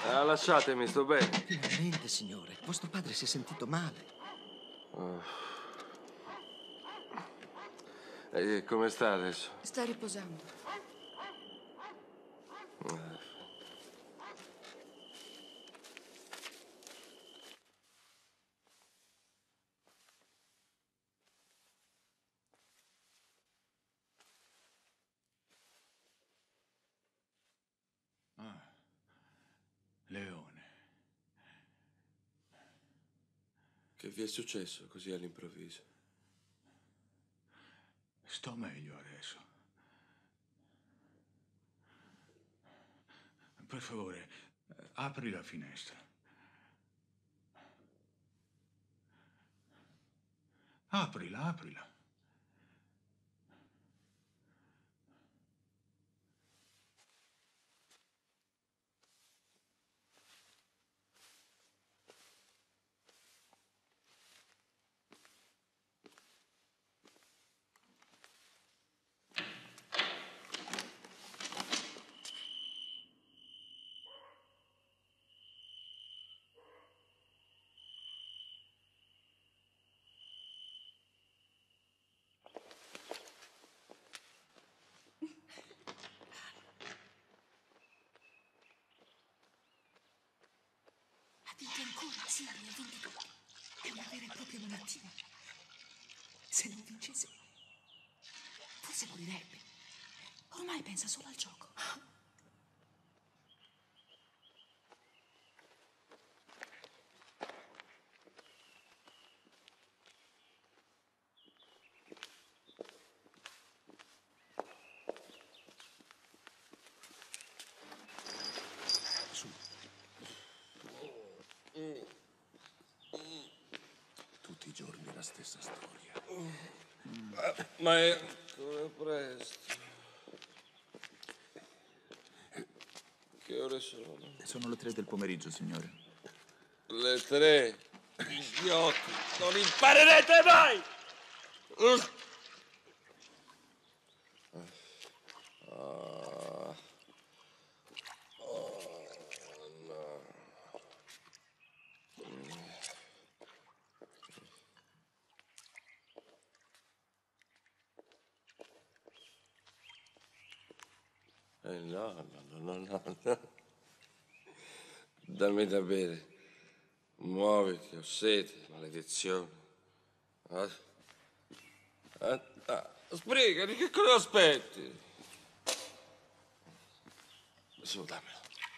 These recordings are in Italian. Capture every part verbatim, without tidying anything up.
Ah, lasciatemi, sto bene. Finalmente, signore. Vostro padre si è sentito male. Oh. E come sta adesso? Sta riposando. Ah, Leone. Che vi è successo così all'improvviso? Sto meglio adesso. Per favore, apri la finestra. Aprila, aprila. Ha vinto ancora, sì, li ha vinti tutti. È una vera e propria malattia. Se non vincesse, forse morirebbe. Ormai pensa solo al gioco. Tutti i giorni la stessa storia. Ma è ancora presto. Che ore sono? Sono le tre del pomeriggio, signore. Le tre. Idioti, non imparerete mai! Ah. Oh, no. Eh no, no, no, no, no. Dammi da bere. Muoviti, ho sete, maledizione. Ah. Ah, ah, sbrigati, che cosa aspetti? Su, dammelo.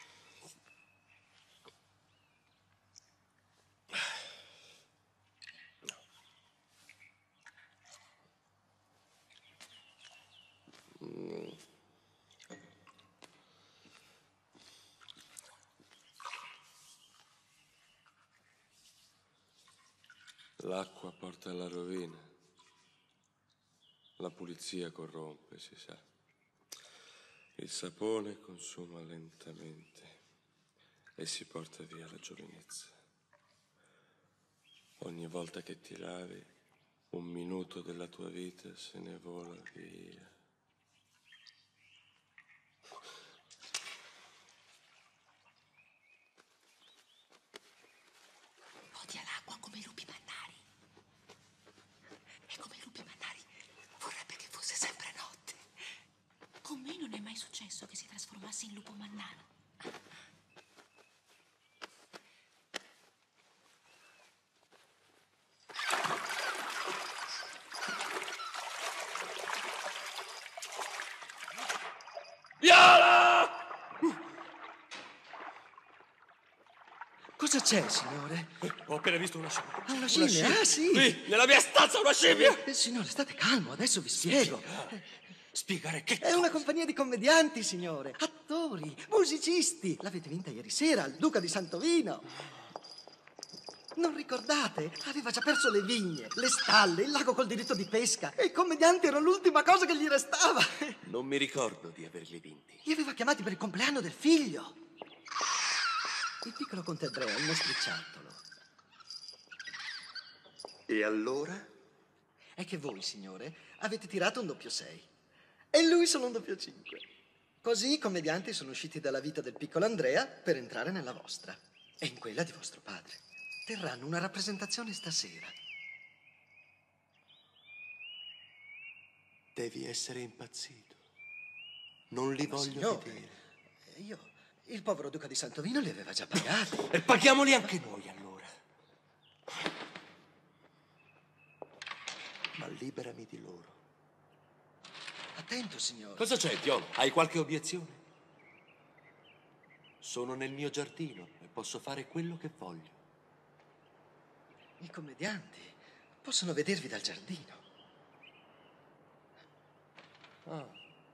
Mm. L'acqua porta alla rovina. La pulizia corrompe, si sa. Il sapone consuma lentamente e si porta via la giovinezza. Ogni volta che ti lavi, un minuto della tua vita se ne vola via. Odia l'acqua come i lupi mannari. E come i lupi mannari vorrebbe che fosse sempre notte. Con me non è mai successo che si trasformasse in lupo mannaro. Viola! Cosa c'è, signore? Ho appena visto una scimmia. Ah, una scimmia? Ah, sì! Qui, nella mia stanza, una scimmia! Eh, signore, state calmo, adesso vi spiego. Spiegare che È una compagnia di commedianti, signore. Attori, musicisti. L'avete vinta ieri sera al Duca di Santovino. Non ricordate? Aveva già perso le vigne, le stalle, il lago col diritto di pesca. E i commedianti erano l'ultima cosa che gli restava. Non mi ricordo di averli vinti. Li aveva chiamati per il compleanno del figlio. Il piccolo conte Andrea, il mostriciattolo. E allora? È che voi, signore, avete tirato un doppio sei. E lui solo un doppio cinque. Così i commedianti sono usciti dalla vita del piccolo Andrea per entrare nella vostra e in quella di vostro padre. Terranno una rappresentazione stasera. Devi essere impazzito. Non li Ma voglio signore, vedere. io, il povero duca di Santovino li aveva già pagati. E paghiamoli anche noi, allora. Ma liberami di loro. Attento, signore. Cosa c'è, Viola? Hai qualche obiezione? Sono nel mio giardino e posso fare quello che voglio. I commedianti possono vedervi dal giardino. Ah.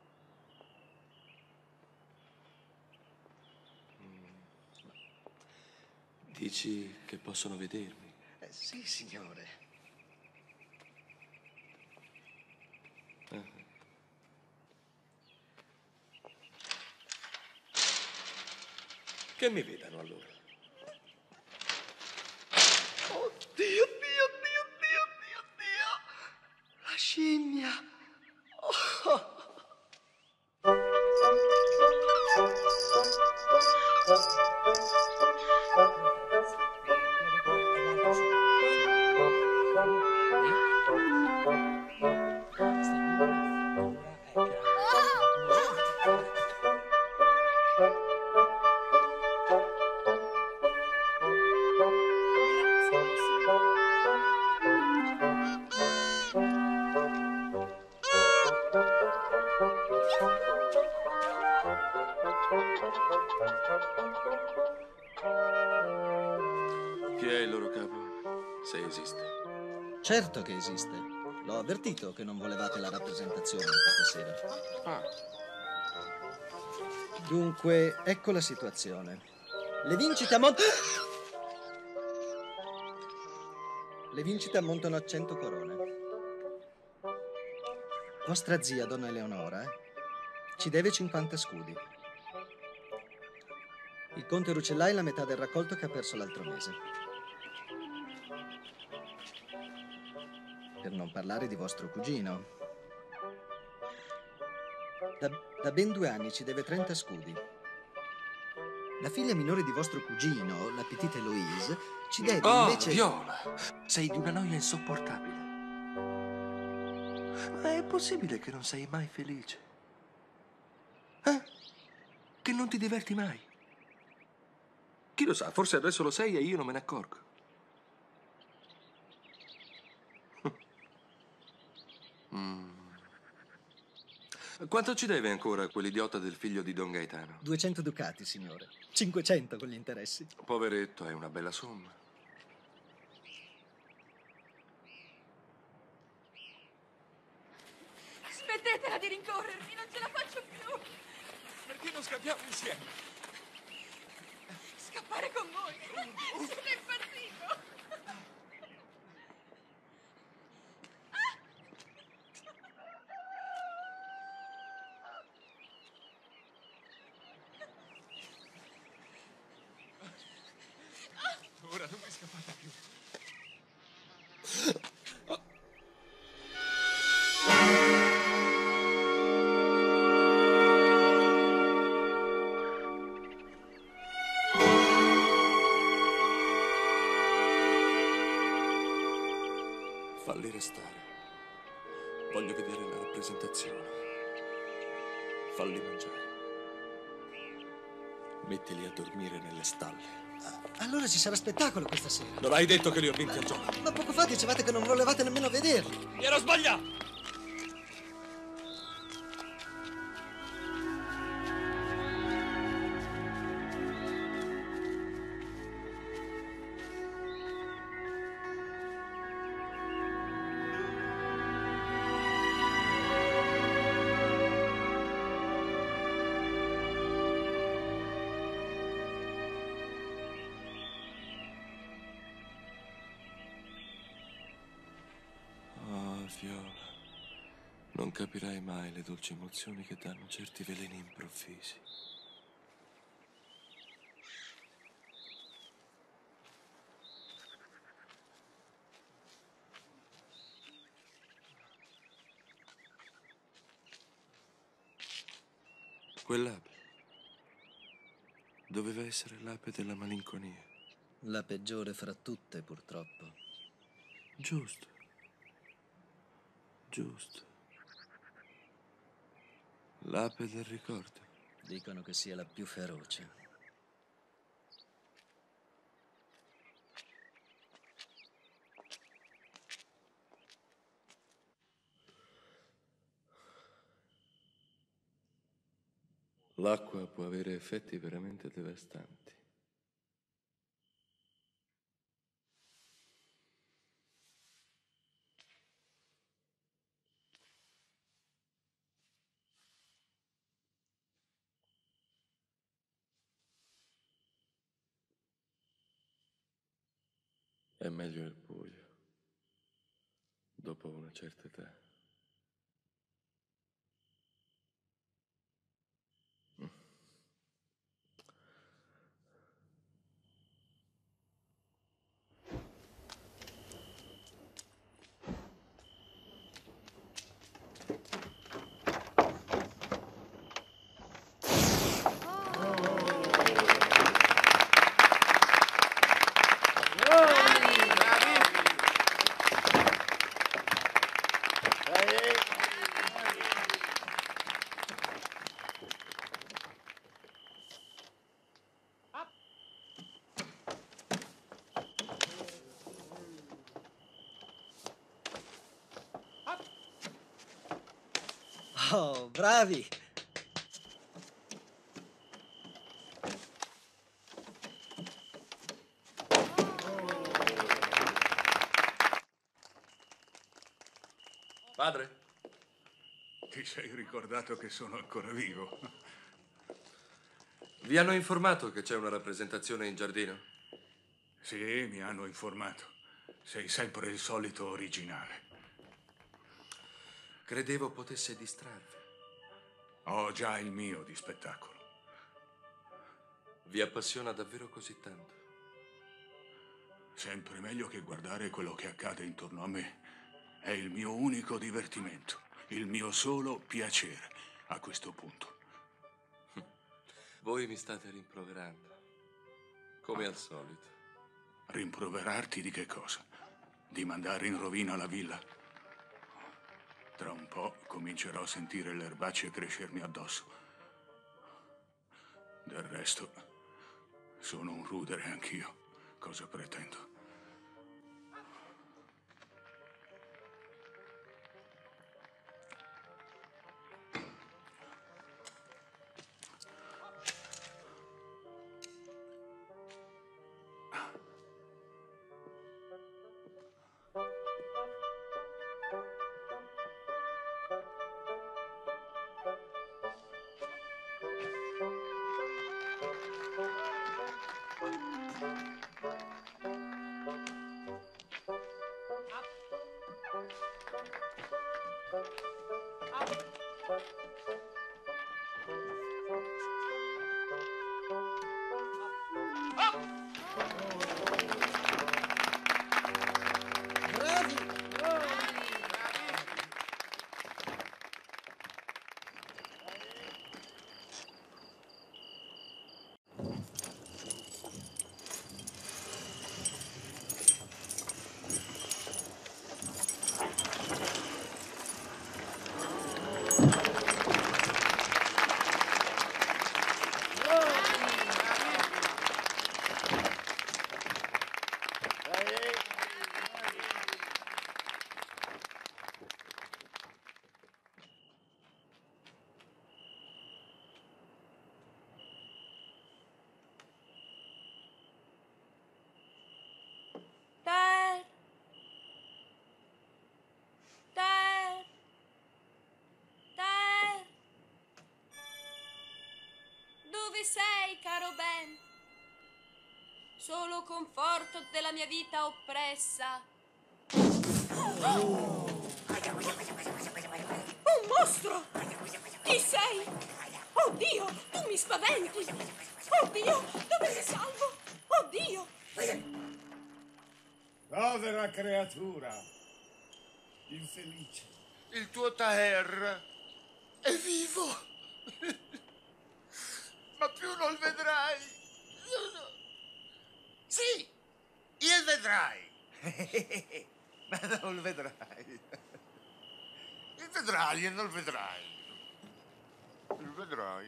Dici che possono vedermi? Eh, sì, signore. Ah. Che mi vedano allora? Oddio, Dio, Dio, Dio, Dio, Dio. La scimmia. Oh. Chi è il loro capo? Se esiste. Certo che esiste. L'ho avvertito che non volevate la rappresentazione questa sera. Ah, Dunque, ecco la situazione. Le vincite ammontano... Le vincite ammontano a cento corone. Vostra zia, donna Eleonora, ci deve cinquanta scudi. Il conte Rucellai la metà del raccolto che ha perso l'altro mese. Per non parlare di vostro cugino. Da, da ben due anni ci deve trenta scudi. La figlia minore di vostro cugino, la petite Eloise, ci deve Oh, invece... Viola, sei di una noia insopportabile. Ma è possibile che non sei mai felice? Eh? Che non ti diverti mai? Chi lo sa, forse adesso lo sei e io non me ne accorgo. Mm. Quanto ci deve ancora quell'idiota del figlio di Don Gaetano? duecento ducati, signore. cinquecento con gli interessi. poveretto, è una bella somma. Smettetela di rincorrermi, non ce la faccio più. Perché non scappiamo insieme? Scappare con voi. Siete impazzito. Ora non mi scappate più. Falli restare. Voglio vedere la rappresentazione. Falli mangiare. Mettili a dormire nelle stalle. Allora ci sarà spettacolo questa sera. Non hai detto che li ho vinti al gioco? Ma poco fa dicevate che non volevate nemmeno vederli. Mi ero sbagliato! Oh, Viola, non capirai mai le dolci emozioni che danno certi veleni improvvisi. Quell'ape doveva essere l'ape della malinconia. La peggiore fra tutte, purtroppo. Giusto. Giusto. L'ape del ricordo. Dicono che sia la più feroce. L'acqua può avere effetti veramente devastanti. È meglio il buio, dopo una certa età. Oh, bravi! Padre? Ti sei ricordato che sono ancora vivo? Vi hanno informato che c'è una rappresentazione in giardino? Sì, mi hanno informato. Sei sempre il solito originale. Credevo potesse distrarvi. Ho già il mio di spettacolo. Vi appassiona davvero così tanto? Sempre meglio che guardare quello che accade intorno a me. È il mio unico divertimento, il mio solo piacere a questo punto. Voi mi state rimproverando, come al solito. Rimproverarti di che cosa? Di mandare in rovina la villa? Tra un po' comincerò a sentire le erbacce crescermi addosso. Del resto, sono un rudere anch'io. Cosa pretendo? Bravi! Ter. Ter. Ter. Dove sei, caro Ben? Solo conforto della mia vita oppressa. Un mostro! Chi sei? Oddio, tu mi spaventi! Oddio, dove mi salvo? Oddio! Povera creatura, infelice. Il tuo Taher è vivo. Ma più non vedrai. No, no. Sì, il vedrai. Ma non vedrai. Il vedrai e non vedrai. Il vedrai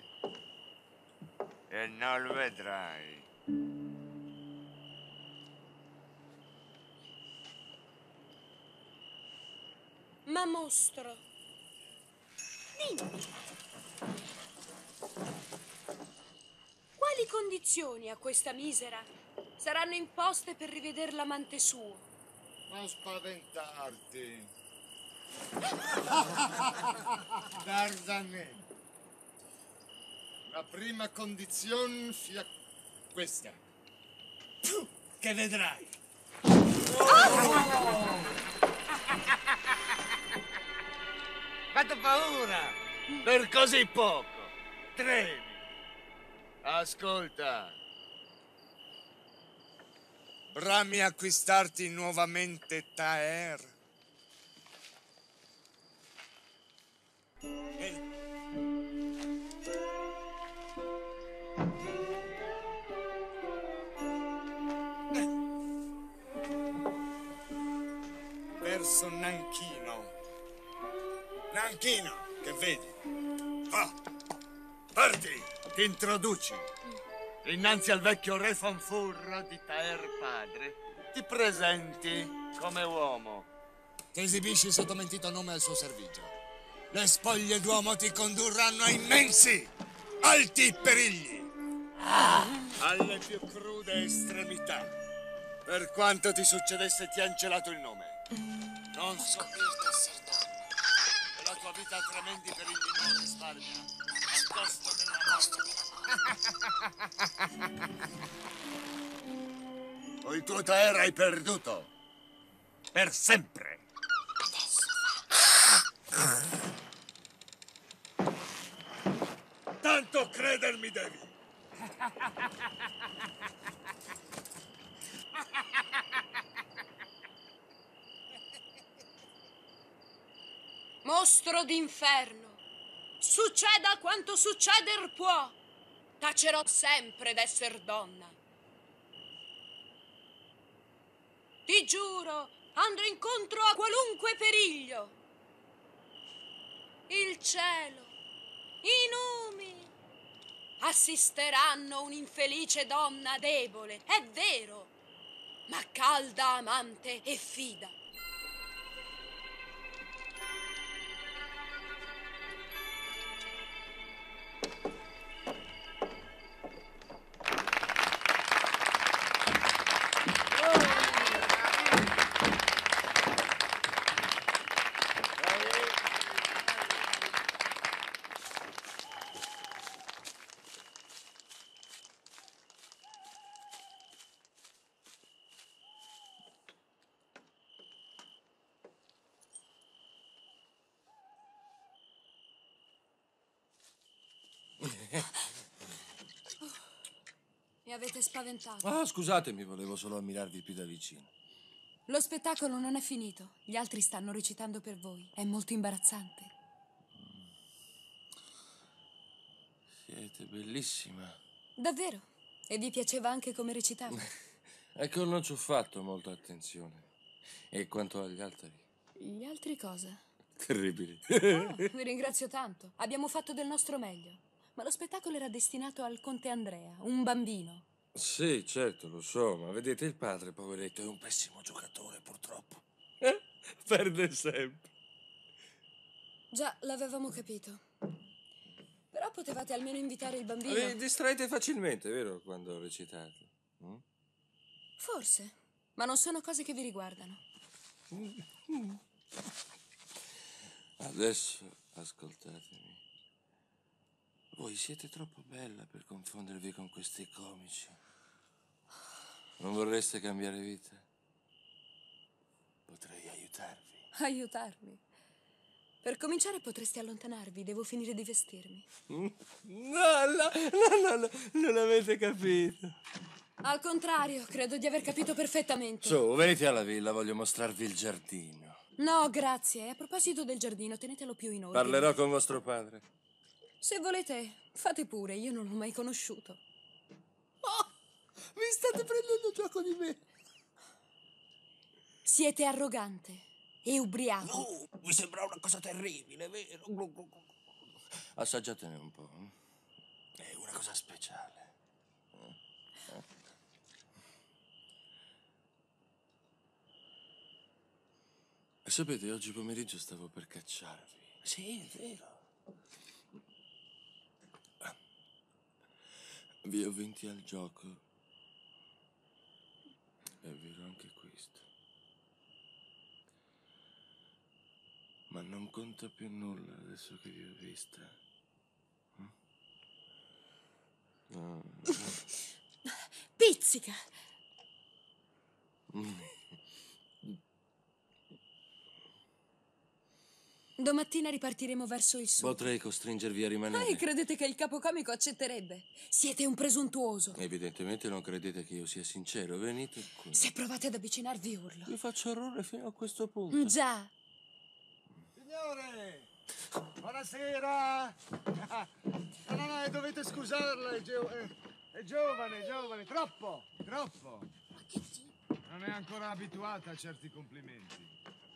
e non vedrai. Ma mostro, dimmi, quali condizioni a questa misera saranno imposte per rivedere l'amante suo? Non spaventarti. Guardami. La prima condizione sia questa. Tu, che vedrai. Fatto paura per così poco. Trevi. Ascolta. Brami acquistarti nuovamente Taer. E... verso Nanchino. Nanchino, che vedi? Va, parti, ti introduci. Innanzi al vecchio re Fanfurro di Taer padre, ti presenti come uomo. Ti esibisci sotto mentito nome al suo servigio. Le spoglie d'uomo ti condurranno a immensi, alti perigli. Alle più crude estremità. Per quanto ti succedesse ti han celato il nome. Non soffrirti essere donna. E la tua vita a tremendi perigli non risparmia. A costo della morte. O il tuo Taer hai perduto. Per sempre. Tanto credermi devi. Mostro d'inferno, succeda quanto succeder può, tacerò sempre d'esser donna. Ti giuro, andrò incontro a qualunque periglio. Il cielo, i numi assisteranno un'infelice donna debole, è vero, ma calda amante e fida. Mi avete spaventato. Ah, scusatemi, volevo solo ammirarvi più da vicino. Lo spettacolo non è finito. Gli altri stanno recitando per voi. È molto imbarazzante. Siete bellissima. Davvero? E vi piaceva anche come recitavo? Ecco, non ci ho fatto molta attenzione. E quanto agli altri? Gli altri cosa? Terribili. Oh, vi ringrazio tanto. Abbiamo fatto del nostro meglio. Ma lo spettacolo era destinato al conte Andrea, un bambino. Sì, certo, lo so, ma vedete, il padre, poveretto, è un pessimo giocatore, purtroppo. Eh? Perde sempre. Già, l'avevamo capito. Però potevate almeno invitare il bambino. Vi distraete facilmente, vero, quando recitate? Mm? Forse, ma non sono cose che vi riguardano. Adesso ascoltatemi. Voi siete troppo bella per confondervi con questi comici. Non vorreste cambiare vita? Potrei aiutarvi. Aiutarmi? Per cominciare potreste allontanarvi, devo finire di vestirmi. No, no, no, no, no, non avete capito. Al contrario, credo di aver capito perfettamente. Su, venite alla villa, voglio mostrarvi il giardino. No, grazie. A proposito del giardino, tenetelo più in ordine. Parlerò con vostro padre. Se volete, fate pure, io non l'ho mai conosciuto. Oh, mi state prendendo gioco di me. Siete arrogante e ubriaco. No, mi sembra una cosa terribile, vero? Assaggiatene un po'. È una cosa speciale. Sapete, oggi pomeriggio stavo per cacciarvi. Sì, è vero. Vi ho vinti al gioco. È vero anche questo. Ma non conta più nulla adesso che vi ho vista. No. Pizzica! Domattina ripartiremo verso il sud. Potrei costringervi a rimanere. E credete che il capocomico accetterebbe? Siete un presuntuoso. Evidentemente non credete che io sia sincero. Venite qui. Se provate ad avvicinarvi, urlo. Vi faccio errore fino a questo punto. Già. Signore! Buonasera! No, no, no, dovete scusarla, è, gio- è, è giovane, è giovane, troppo, troppo. Non è ancora abituata a certi complimenti.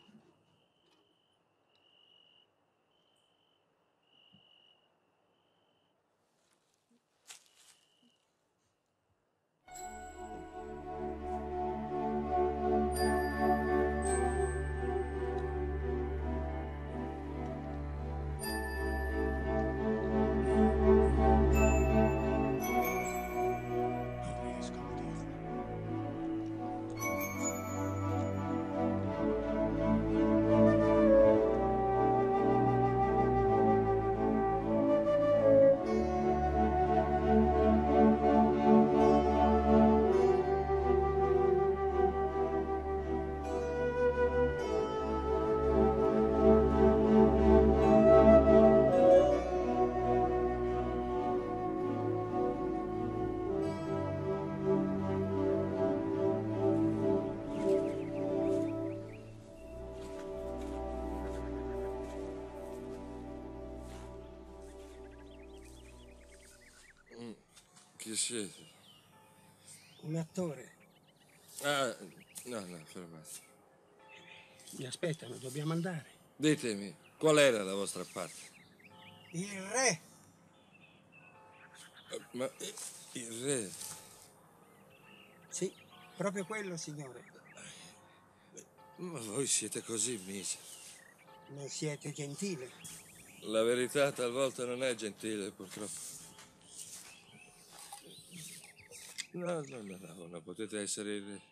Chi siete? Un attore. Ah, no, no, fermate. Mi aspettano, dobbiamo andare. Ditemi, qual era la vostra parte? Il re. Ma eh, il re? Sì, proprio quello, signore. Ma voi siete così miseri. Non siete gentile. La verità talvolta non è gentile, purtroppo. No, no, no, no, non potete essere il re.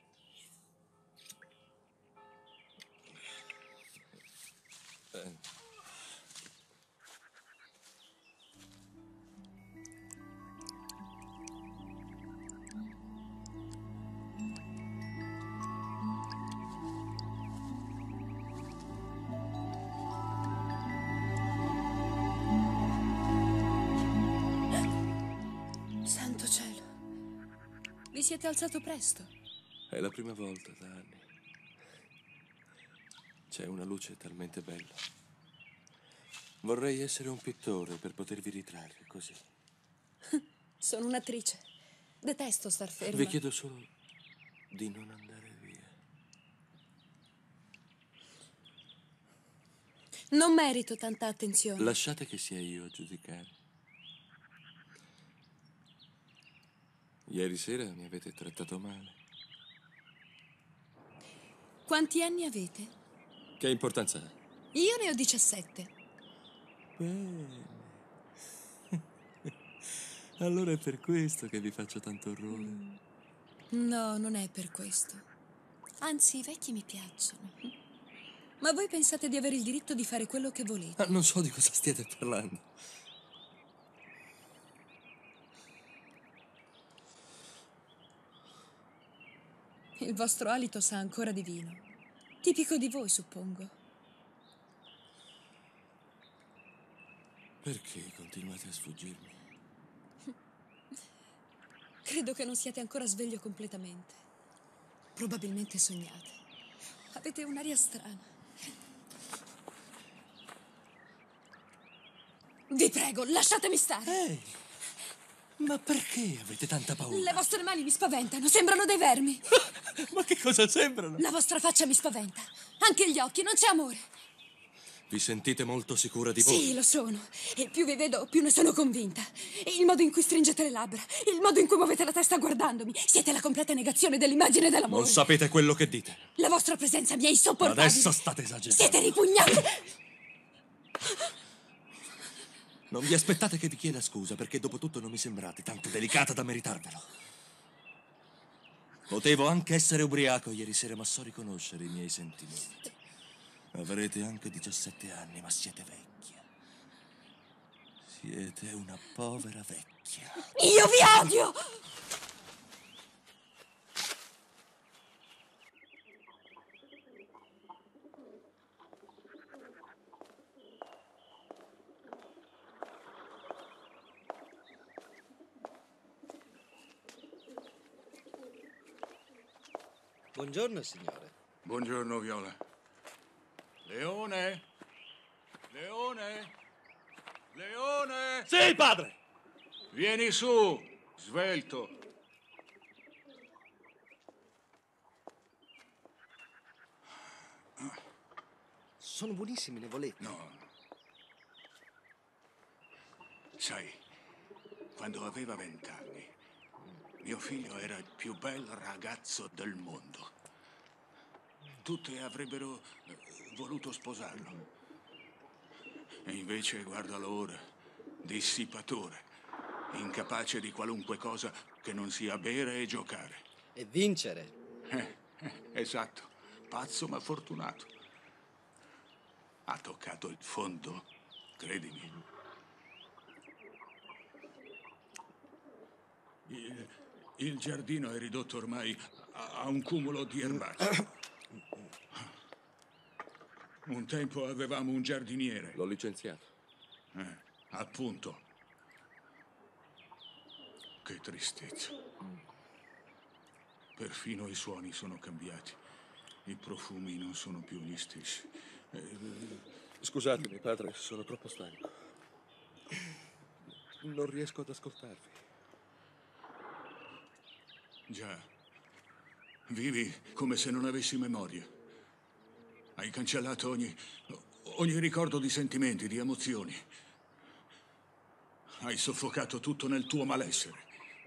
Eh. Santo cielo. Vi siete alzato presto. È la prima volta da anni. C'è una luce talmente bella. Vorrei essere un pittore per potervi ritrarre così. Sono un'attrice. Detesto star ferma. Vi chiedo solo di non andare via. Non merito tanta attenzione. Lasciate che sia io a giudicare. Ieri sera mi avete trattato male. Quanti anni avete? Che importanza ha? Io ne ho diciassette. Bene. Allora è per questo che vi faccio tanto orrore. No, non è per questo. Anzi, i vecchi mi piacciono. Ma voi pensate di avere il diritto di fare quello che volete? Ah, non so di cosa stiate parlando. Il vostro alito sa ancora di vino. Tipico di voi, suppongo. Perché continuate a sfuggirmi? Credo che non siate ancora sveglio completamente. Probabilmente sognate. Avete un'aria strana. Vi prego, lasciatemi stare. Ehi, ma perché avete tanta paura? Le vostre mani mi spaventano, sembrano dei vermi. Ma che cosa sembrano? La vostra faccia mi spaventa. Anche gli occhi, non c'è amore. Vi sentite molto sicura di voi? Sì, lo sono. E più vi vedo, più ne sono convinta. E il modo in cui stringete le labbra, il modo in cui muovete la testa guardandomi, siete la completa negazione dell'immagine dell'amore. Non sapete quello che dite. La vostra presenza mi è insopportabile. Adesso state esagerando. Siete ripugnanti. Non vi aspettate che vi chieda scusa, perché dopo tutto non mi sembrate tanto delicata da meritarvelo. Potevo anche essere ubriaco ieri sera, ma so riconoscere i miei sentimenti. Avrete anche diciassette anni, ma siete vecchia. Siete una povera vecchia. Io vi odio! Buongiorno, signore. Buongiorno, Viola. Leone? Leone? Leone? Sì, padre! Vieni su, svelto. Sono buonissimi, ne volete? No. Sai, quando aveva vent'anni, mio figlio era il più bel ragazzo del mondo. Tutte avrebbero voluto sposarlo. E invece, guardalo ora, dissipatore, incapace di qualunque cosa che non sia bere e giocare. E vincere. Eh, eh, esatto, pazzo ma fortunato. Ha toccato il fondo, credimi. Il, il giardino è ridotto ormai a, a un cumulo di erbacce. Un tempo avevamo un giardiniere. L'ho licenziato. Eh, appunto. Che tristezza. Perfino i suoni sono cambiati. I profumi non sono più gli stessi. Eh, Scusatemi, padre, sono troppo stanco. Non riesco ad ascoltarvi. Già. Vivi come se non avessi memoria. Hai cancellato ogni, ogni ricordo di sentimenti, di emozioni. Hai soffocato tutto nel tuo malessere.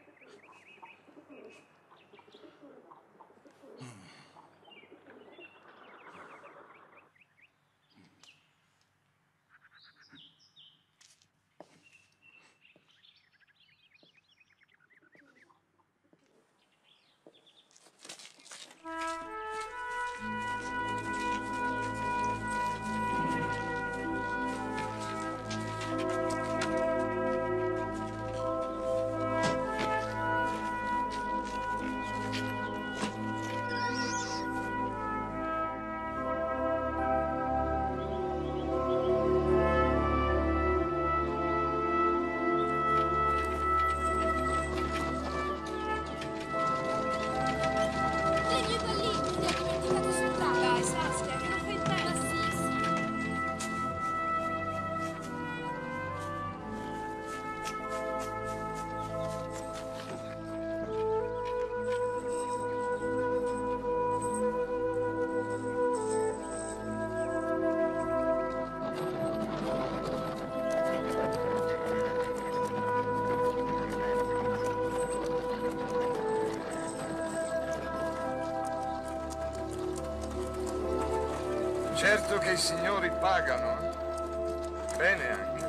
Certo che i signori pagano, bene anche,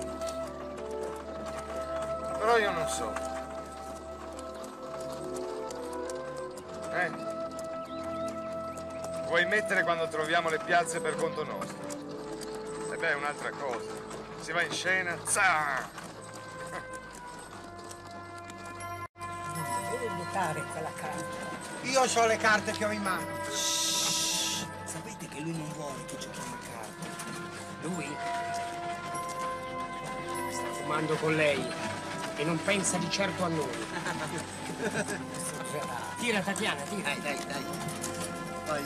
però io non so. Eh? Vuoi mettere quando troviamo le piazze per conto nostro? E beh, è un'altra cosa. Si va in scena, za! Non devo buttare quella carta. Io ho le carte che ho in mano. Sapete che lui non vuole che giochiamo a carte. Lui sta fumando con lei e non pensa di certo a noi. Tira, Tatiana, tira. Dai, dai, dai. Vai.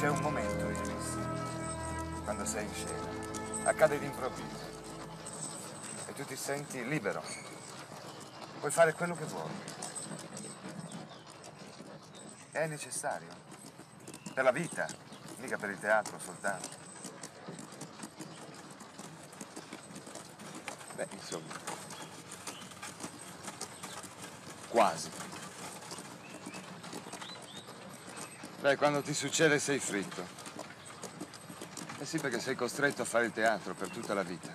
C'è un momento, Iris, quando sei in scena. Accade d'improvviso. E tu ti senti libero. Puoi fare quello che vuoi. È necessario. Per la vita, mica per il teatro soltanto. Beh, insomma. Quasi. Beh, quando ti succede sei fritto. Eh sì, perché sei costretto a fare il teatro per tutta la vita.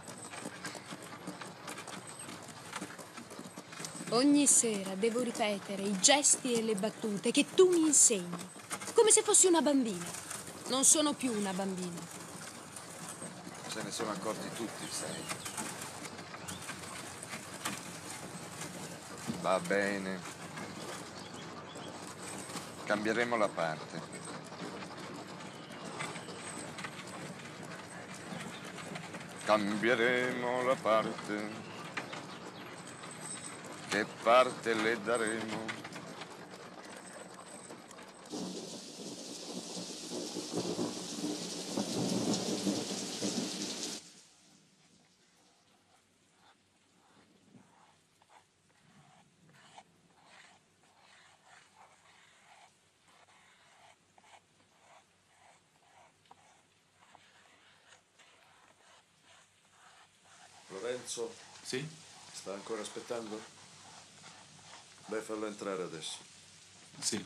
Ogni sera devo ripetere i gesti e le battute che tu mi insegni, come se fossi una bambina. Non sono più una bambina. Se ne sono accorti tutti, sai. Va bene. Cambieremo la parte. Cambieremo la parte. Che parte le daremo? Lorenzo? Sì? Sta ancora aspettando? Beh, fallo entrare adesso. Sì.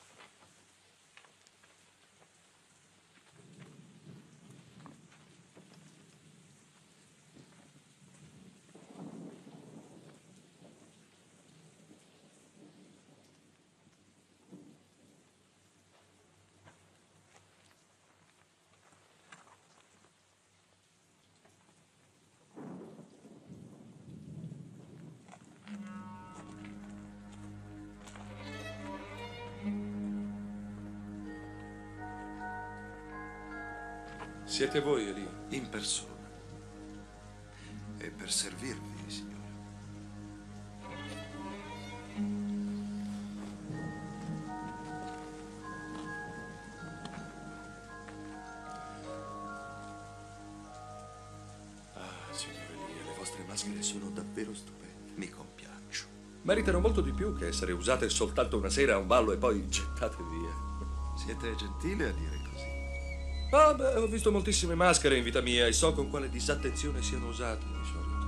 Siete voi, Elia? In persona. E per servirvi, signore. Ah, signore Elia, le vostre maschere sono davvero stupende. Mi compiaccio. Meritano molto di più che essere usate soltanto una sera a un ballo e poi gettate via. Siete gentili a dire così. Ah, beh, ho visto moltissime maschere in vita mia e so con quale disattenzione siano usate di solito.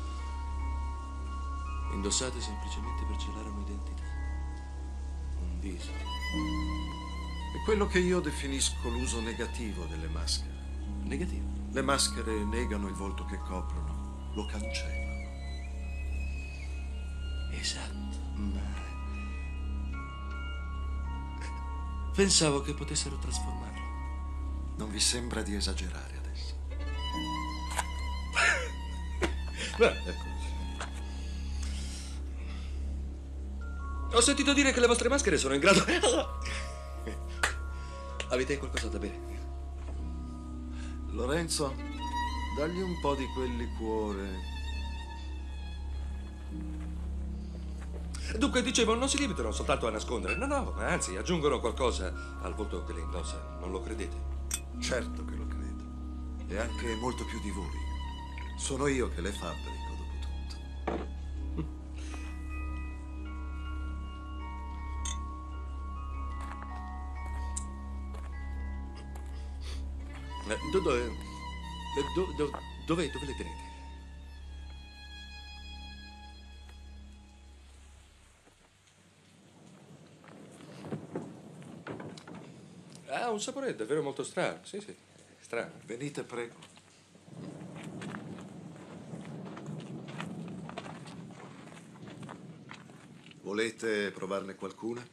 Indossate semplicemente per celare un'identità, un viso. È quello che io definisco l'uso negativo delle maschere. Negativo? Le maschere negano il volto che coprono, lo cancellano. Esatto, ma... pensavo che potessero trasformarlo. Non vi sembra di esagerare adesso? Beh, ecco. Ho sentito dire che le vostre maschere sono in grado... Avete qualcosa da bere? Lorenzo, dagli un po' di quel liquore. Dunque, dicevo, non si limitano soltanto a nascondere. No, no, ma anzi, aggiungono qualcosa al volto che le indossa. Non lo credete? Certo che lo credo. E anche molto più di voi. Sono io che le fabbrico, dopo tutto. Eh, do, do, eh, do, do, dove, dove le tenete? Ha un sapore davvero molto strano. Sì, sì, strano. Venite, prego. Volete provarne qualcuna?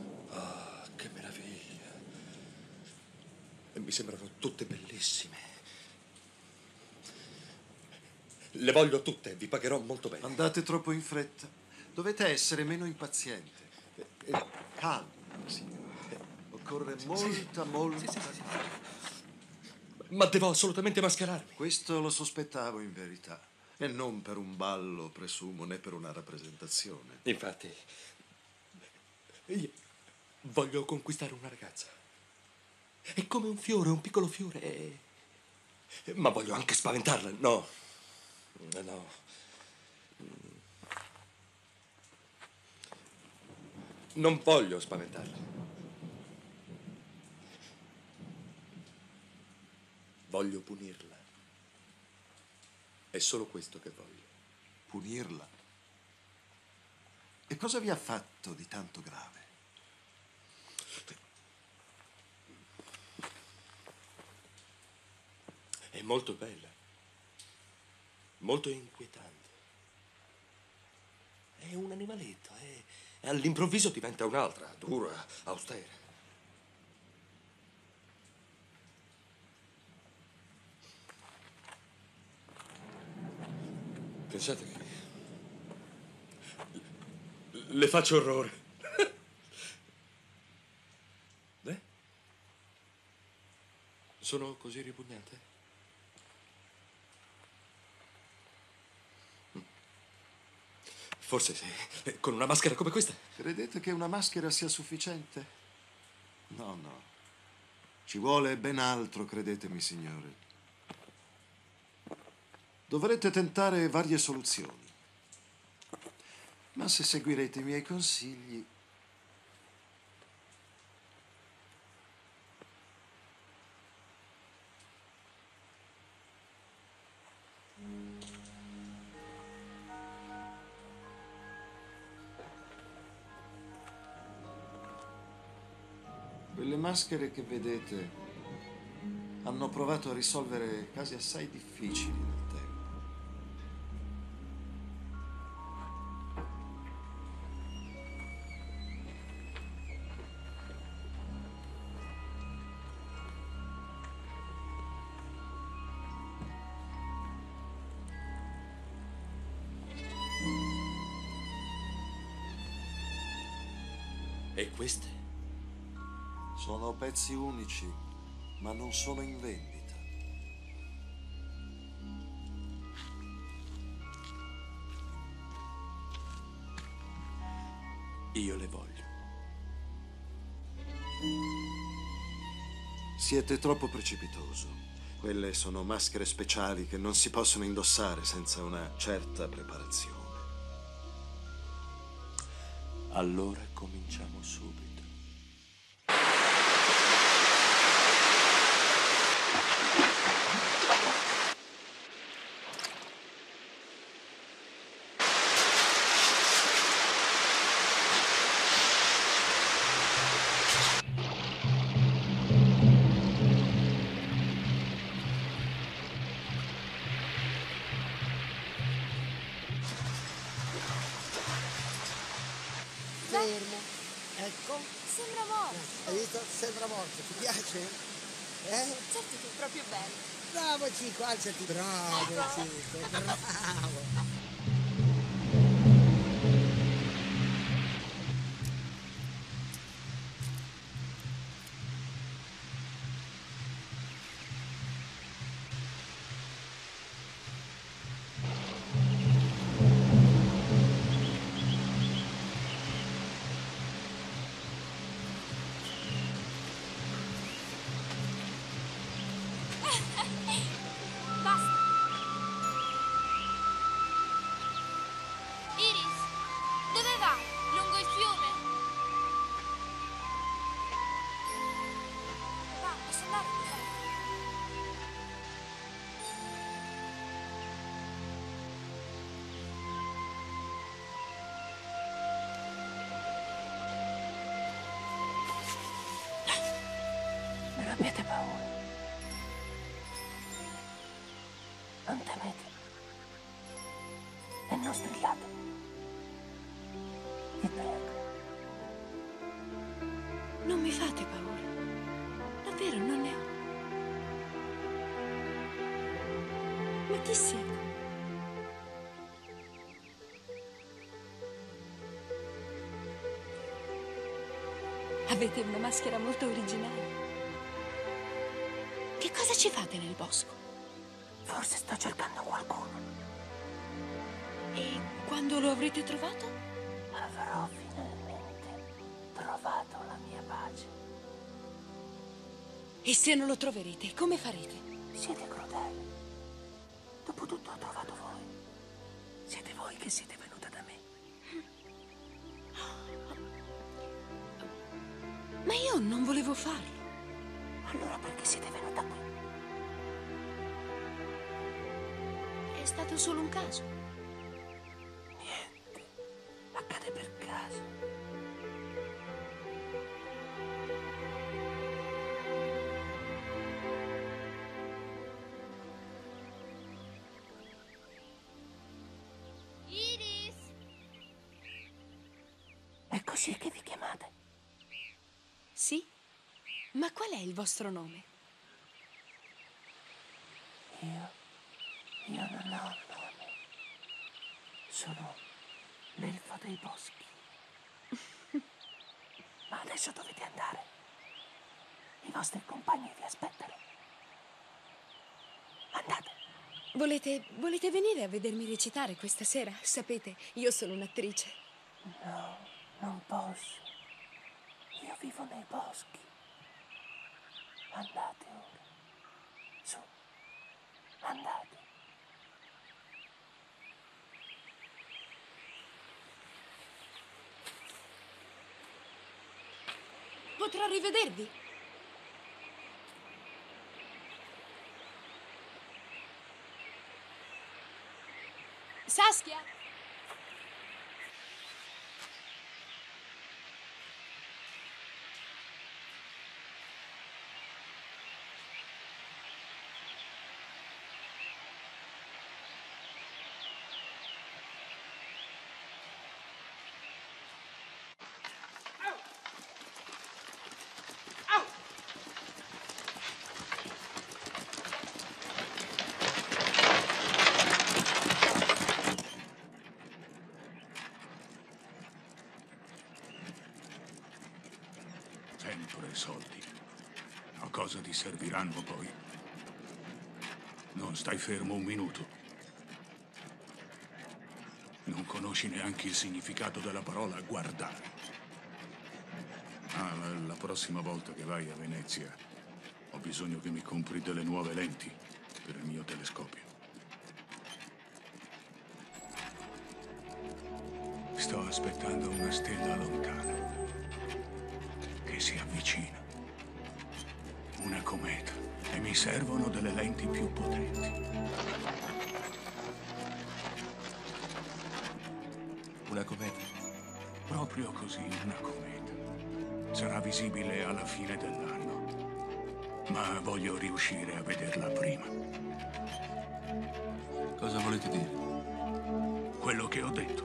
Mi sembrano tutte bellissime. Le voglio tutte, vi pagherò molto bene. Andate troppo in fretta. Dovete essere meno impaziente. E, e calmo, signore. Occorre molta, molta... Sì, sì, sì. Ma devo assolutamente mascherarmi. Questo lo sospettavo in verità. E non per un ballo, presumo, né per una rappresentazione. Infatti, io voglio conquistare una ragazza. È come un fiore, un piccolo fiore. E... ma voglio anche spaventarla. No. No. Non voglio spaventarla. Voglio punirla. È solo questo che voglio. Punirla? E cosa vi ha fatto di tanto grave? È molto bella. Molto inquietante. È un animaletto e all'improvviso diventa un'altra, dura, austera. Pensate che le faccio orrore. Beh? Sono così ripugnante? Forse sì, con una maschera come questa. Credete che una maschera sia sufficiente? No, no. Ci vuole ben altro, credetemi, signore. Dovrete tentare varie soluzioni. Ma se seguirete i miei consigli... Quelle maschere che vedete hanno provato a risolvere casi assai difficili nel tempo. E queste? Sono pezzi unici, ma non sono in vendita. Io le voglio. Siete troppo precipitoso. Quelle sono maschere speciali che non si possono indossare senza una certa preparazione. Allora cominciamo subito. Fermo. Ecco. Sembra morto. Hai visto? Sembra morto. Ti piace? Eh? Certo che è proprio bello. Bravo Cico, alzati. Bravo Ecco. Cico, bravo. Basta. Iris, dove vai? Lungo il fiume? Va, posso andare con te? Non abbiate paura. Non temete. E non strillate. Vi prego. Non mi fate paura. Davvero, non ne ho. Ma chi siete? Avete una maschera molto originale. Che cosa ci fate nel bosco? Forse sto cercando qualcuno. E quando lo avrete trovato? Avrò finalmente trovato la mia pace. E se non lo troverete, come farete? Siete crudeli. Dopotutto ho trovato voi. Siete voi che siete venuta da me. Ma io non volevo farlo. Allora perché siete venuta qui? È stato solo un caso. Niente. Accade per caso. Iris! È così che vi chiamate? Sì? Ma qual è il vostro nome? Io? Io non ho un nome. Sono l'elfo dei boschi. Ma adesso dovete andare. I vostri compagni vi aspettano. Andate. Volete, volete venire a vedermi recitare questa sera? Sapete, io sono un'attrice. No, non posso. Io vivo nei boschi. Andate ora. Su, andate. Potrò rivedervi? Saskia? Sempre soldi. A cosa ti serviranno poi? Non stai fermo un minuto. Non conosci neanche il significato della parola guardare. Ah, la, la prossima volta che vai a Venezia ho bisogno che mi compri delle nuove lenti per il mio telescopio. Sto aspettando una stella lontana che si avvicina. Una cometa. E mi servono delle lenti più potenti. Una cometa? Proprio così, una cometa. Sarà visibile alla fine dell'anno. Ma voglio riuscire a vederla prima. Cosa volete dire? Quello che ho detto.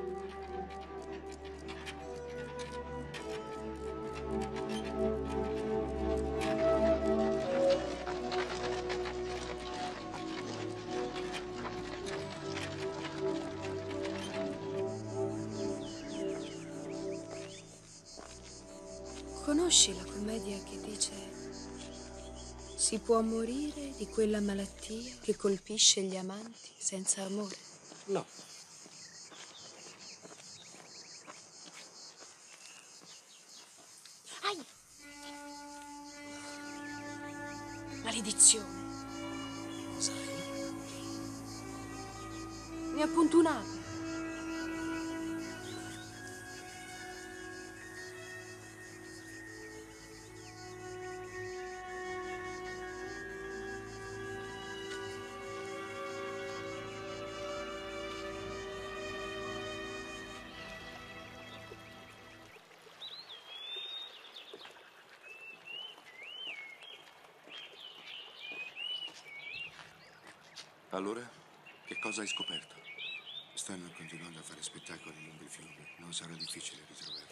Conosci la commedia che dice: si può morire di quella malattia che colpisce gli amanti senza amore? No. Ai! Maledizione. Sai? Mi appunto un'ape. Allora, che cosa hai scoperto? Stanno continuando a fare spettacoli lungo il fiume. Non sarà difficile ritrovarli.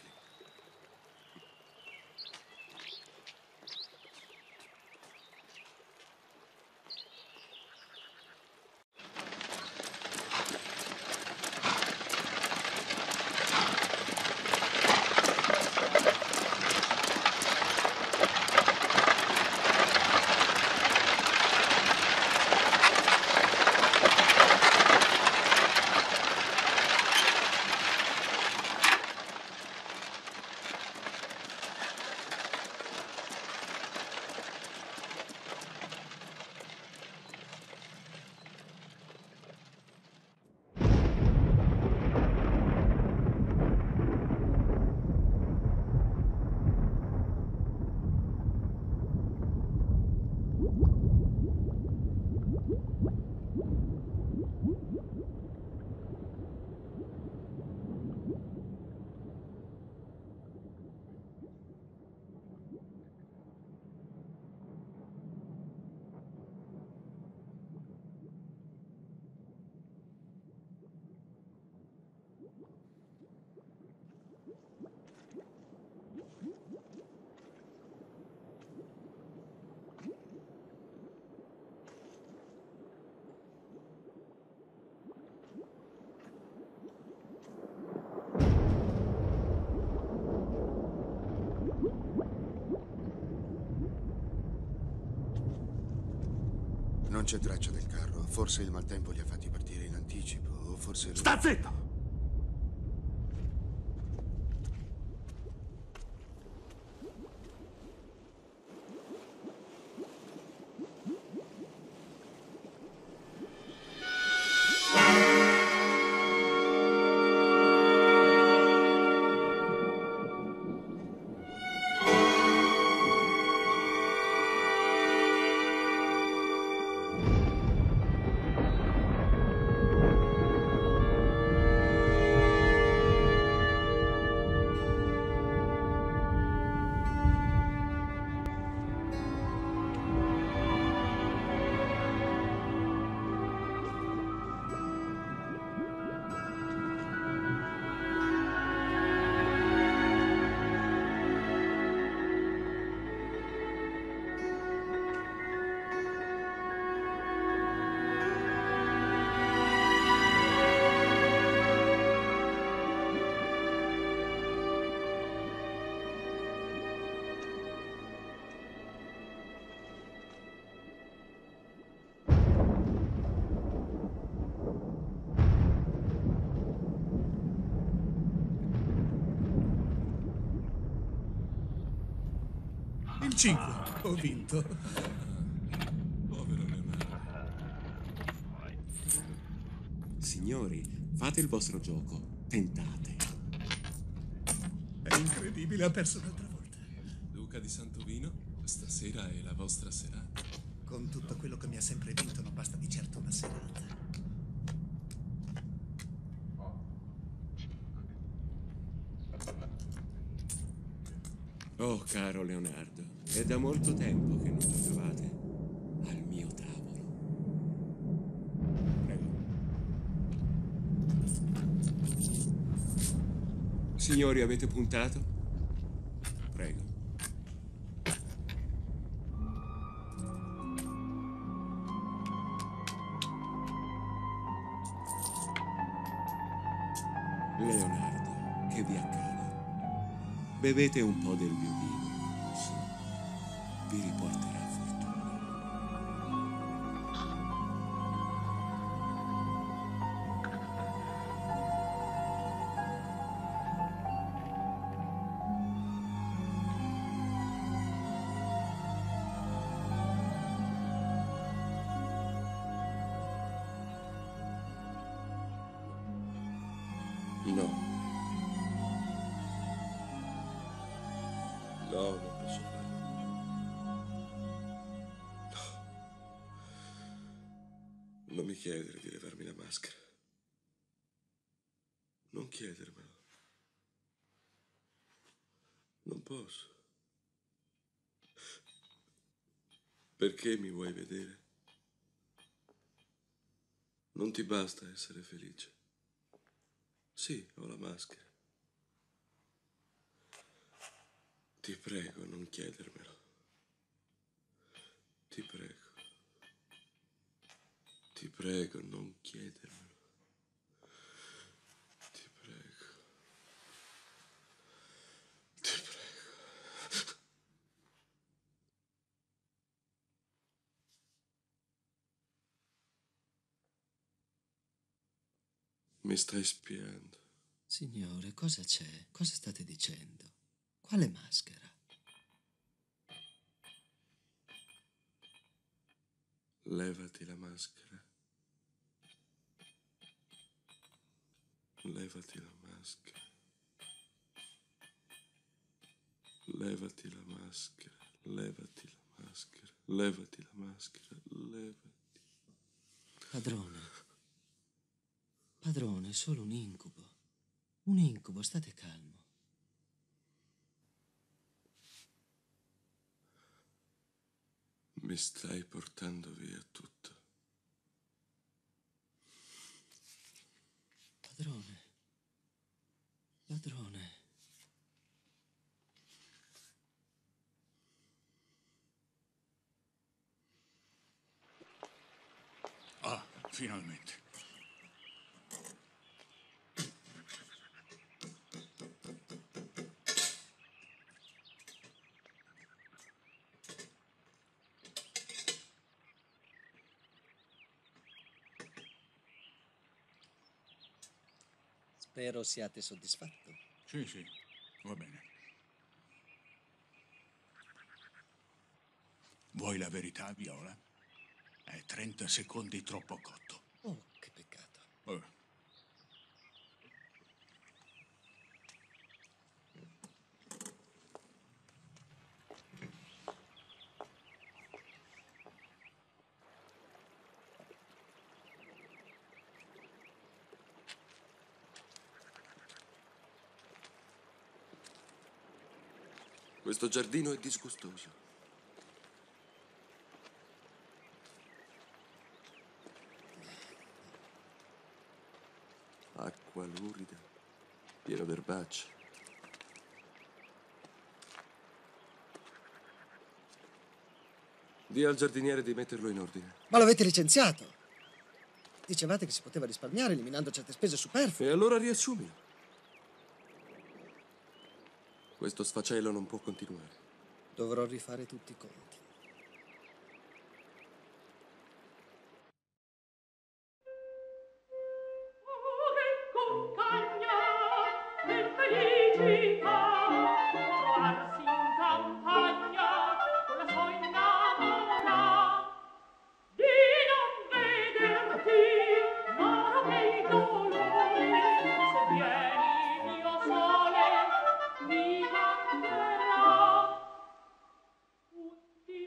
Non c'è traccia del carro. Forse il maltempo li ha fatti partire in anticipo, o forse... lui- Sta zitto! Il cinque, ho vinto. Povero Leonardo. Signori, fate il vostro gioco. Tentate. È incredibile, ha perso un'altra volta. Duca di Santovino, stasera è la vostra serata. Con tutto quello che mi ha sempre vinto non basta di certo una serata. Oh, caro Leonardo, è da molto tempo che non giocavate al mio tavolo. Prego. Signori, avete puntato? Prego. Leonardo, che vi accade? Bevete un po' del mio vino, sì, vi riporterà fortuna. No. No, non posso farlo. No. Non mi chiedere di levarmi la maschera. Non chiedermelo. Non posso. Perché mi vuoi vedere? Non ti basta essere felice. Sì, ho la maschera. Ti prego, non chiedermelo. Ti prego. Ti prego, non chiedermelo. Ti prego. Ti prego. Mi stai spiando. Signore, cosa c'è? Cosa state dicendo? Quale maschera? Levati la maschera. Levati la maschera. Levati la maschera. Levati la maschera. Levati la maschera. Levati. Padrone. Padrone, è solo un incubo. Un incubo, state calmo. Mi stai portando via tutto. Padrone. padrone. Ah, finalmente. Spero siate soddisfatto. Sì, sì, va bene. Vuoi la verità, Viola? È trenta secondi troppo cotto. Oh, che peccato. Eh. Questo giardino è disgustoso. Acqua lurida, pieno d'erbacce. Dì al giardiniere di metterlo in ordine. Ma l'avete licenziato? Dicevate che si poteva risparmiare eliminando certe spese superflue. E allora riassumilo. Questo sfacelo non può continuare. Dovrò rifare tutti i conti. Dio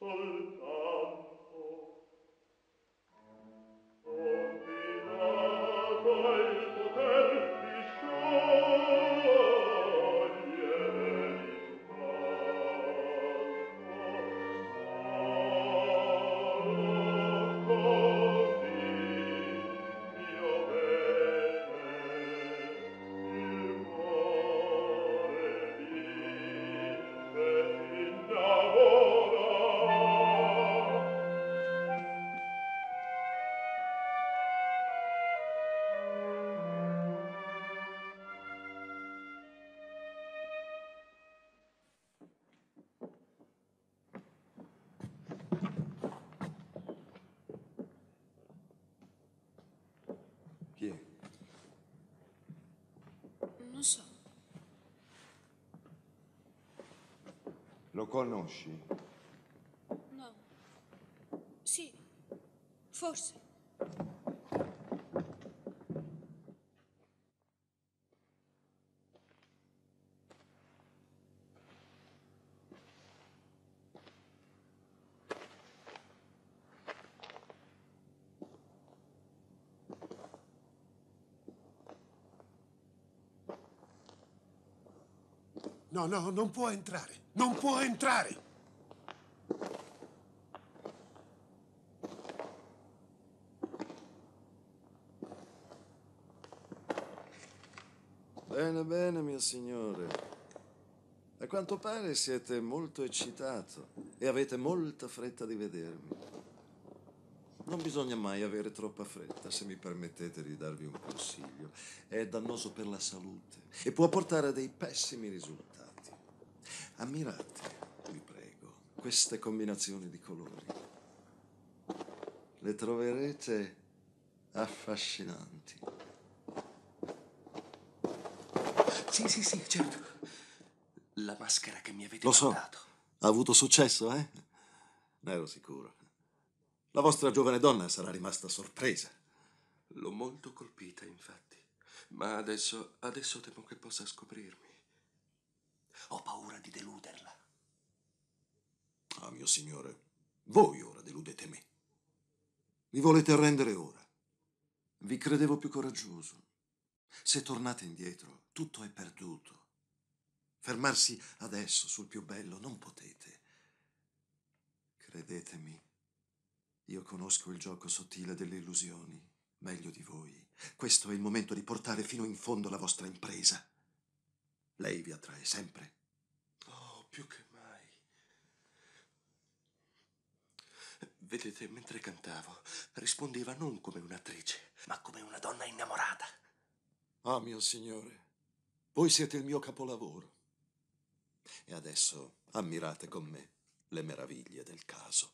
Chi è? Non so. Lo conosci? No. Sì. Forse. No, no, non può entrare. Non può entrare. Bene, bene, mio signore. A quanto pare siete molto eccitato e avete molta fretta di vedermi. Non bisogna mai avere troppa fretta, se mi permettete di darvi un consiglio. È dannoso per la salute e può portare a dei pessimi risultati. Ammirate, vi prego, queste combinazioni di colori. Le troverete affascinanti. Sì, sì, sì, certo. La maschera che mi avete Lo so. mandato. Ha avuto successo, eh? Ne ero sicuro. La vostra giovane donna sarà rimasta sorpresa. L'ho molto colpita, infatti. Ma adesso, adesso temo che possa scoprirmi. Ho paura di deluderla. Ah, mio signore, voi ora deludete me. Mi volete arrendere ora. Vi credevo più coraggioso. Se tornate indietro, tutto è perduto. Fermarsi adesso sul più bello non potete. Credetemi, io conosco il gioco sottile delle illusioni meglio di voi. Questo è il momento di portare fino in fondo la vostra impresa. Lei vi attrae sempre. Oh, più che mai. Vedete, mentre cantavo, rispondeva non come un'attrice, ma come una donna innamorata. Ah, mio signore, voi siete il mio capolavoro. E adesso ammirate con me le meraviglie del caso.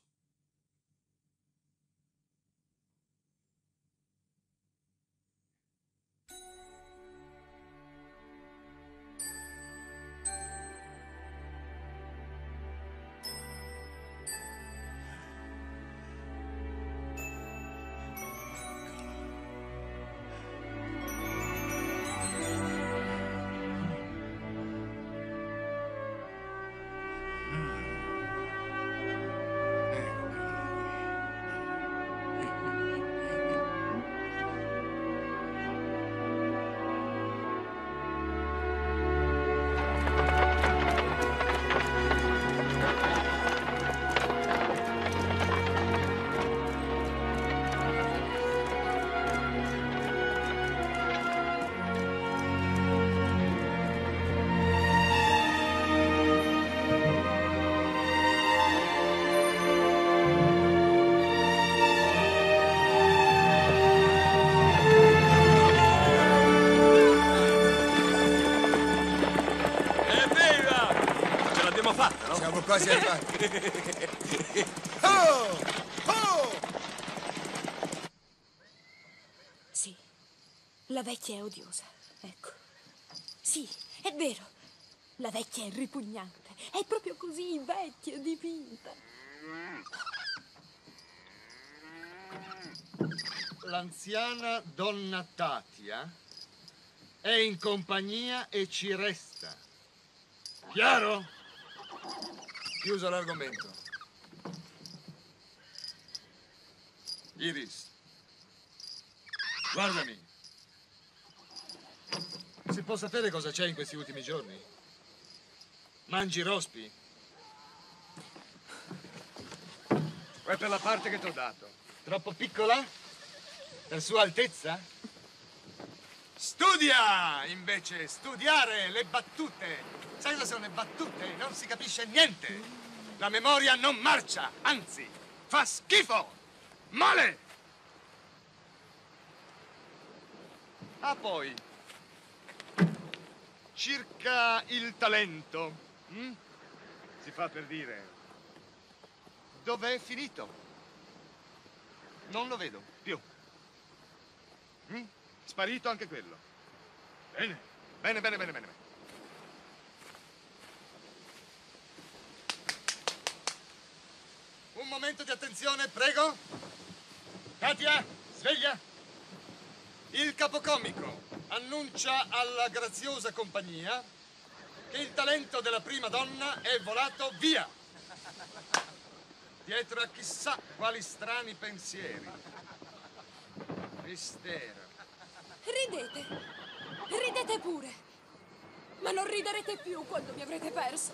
Quasi arrivati. Oh! Oh! Sì, la vecchia è odiosa, ecco. Sì, è vero. La vecchia è ripugnante. È proprio così vecchia, dipinta. L'anziana donna Tatia è in compagnia e ci resta. Chiaro? Chiuso l'argomento. Iris, guardami. Si può sapere cosa c'è in questi ultimi giorni? Mangi rospi? È per la parte che ti ho dato. Troppo piccola? Per sua altezza? Studia, invece, studiare le battute. Sai cosa sono le battute? Non si capisce niente. La memoria non marcia, anzi, fa schifo. Male! Ah, poi, circa il talento, hm? Si fa per dire, dov'è finito? Non lo vedo più. Hm? Sparito anche quello. Bene, bene, bene, bene, bene. Un momento di attenzione, prego. Katia, sveglia. Il capocomico annuncia alla graziosa compagnia che il talento della prima donna è volato via. Dietro a chissà quali strani pensieri. Mistero. Ridete. Ridete pure. Ma non riderete più quando mi avrete persa.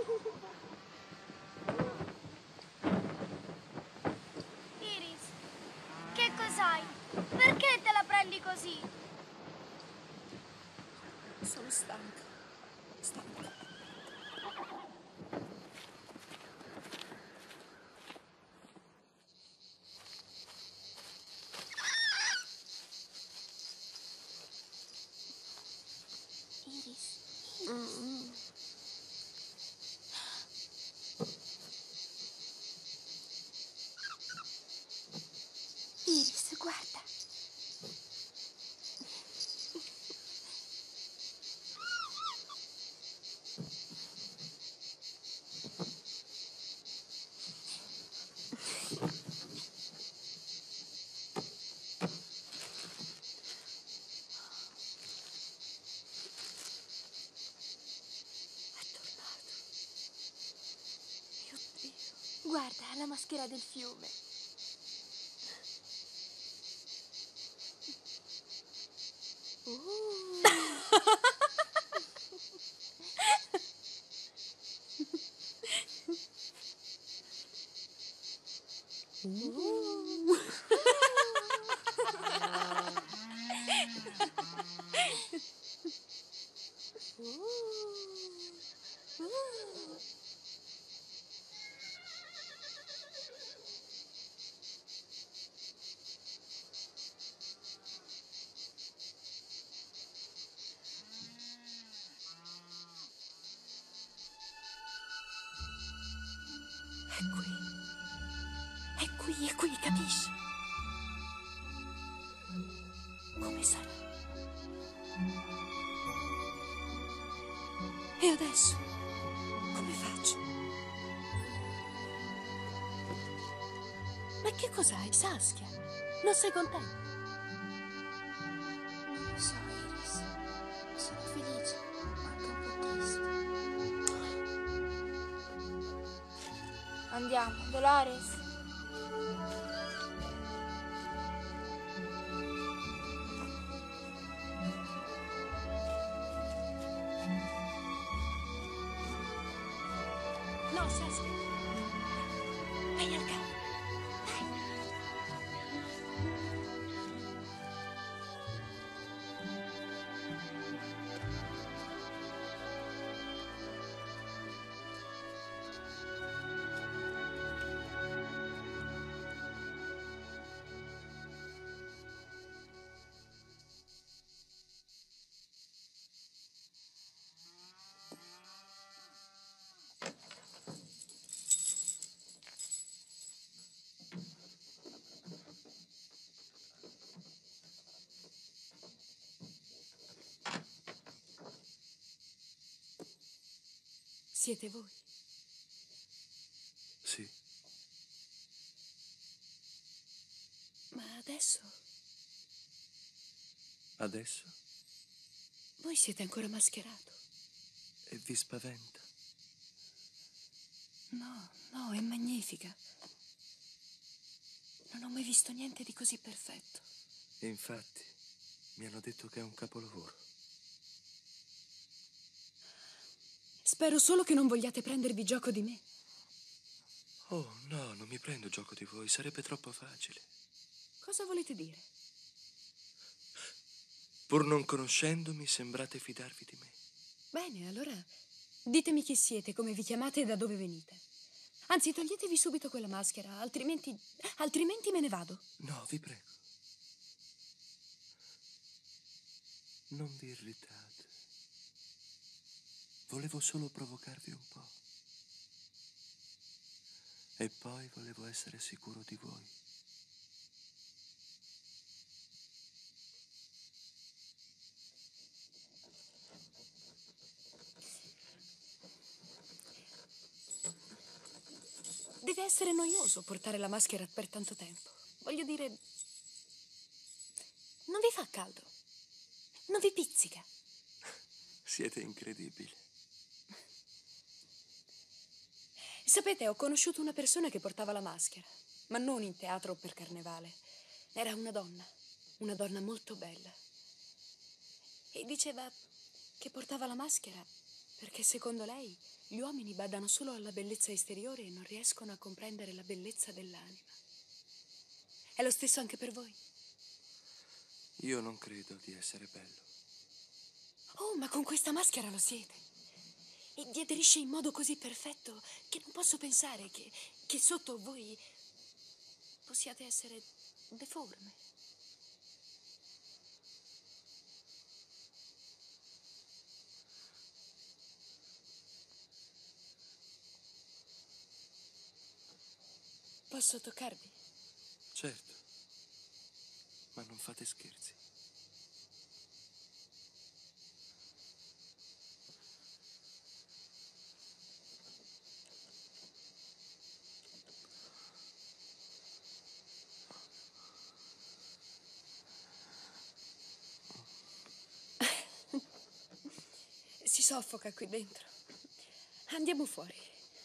Iris, che cos'hai? Perché te la prendi così? Sono stanca. Stanca. Iris. Mm. Iris, guarda. Guarda, la maschera del fiume. Uh. uh. uh. È qui. È qui, è qui, capisci? Come sarà? E adesso? Come faccio? Ma che cos'hai, Saskia? Non sei contenta? Non lo so, Iris. Sono felice, ma anche un po' triste. Andiamo, Dolores. No, Saskia. Vai al campo. Siete voi? Sì. Ma adesso? Adesso? Voi siete ancora mascherato? E vi spaventa? No, no, è magnifica. Non ho mai visto niente di così perfetto. E infatti, mi hanno detto che è un capolavoro. Spero solo che non vogliate prendervi gioco di me. Oh, no, non mi prendo gioco di voi, sarebbe troppo facile. Cosa volete dire? Pur non conoscendomi, sembrate fidarvi di me. Bene, allora ditemi chi siete, come vi chiamate e da dove venite. Anzi, toglietevi subito quella maschera, altrimenti... altrimenti me ne vado. No, vi prego. Non vi irritate. Volevo solo provocarvi un po'. E poi volevo essere sicuro di voi. Deve essere noioso portare la maschera per tanto tempo. Voglio dire... Non vi fa caldo? Non vi pizzica? Siete incredibili. Sapete, ho conosciuto una persona che portava la maschera, ma non in teatro o per carnevale. Era una donna, una donna molto bella. E diceva che portava la maschera perché secondo lei gli uomini badano solo alla bellezza esteriore e non riescono a comprendere la bellezza dell'anima. È lo stesso anche per voi? Io non credo di essere bello. Oh, ma con questa maschera lo siete. E vi aderisce in modo così perfetto che non posso pensare che, che sotto voi possiate essere deforme. Posso toccarvi? Certo, ma non fate scherzi. Si soffoca qui dentro. Andiamo fuori.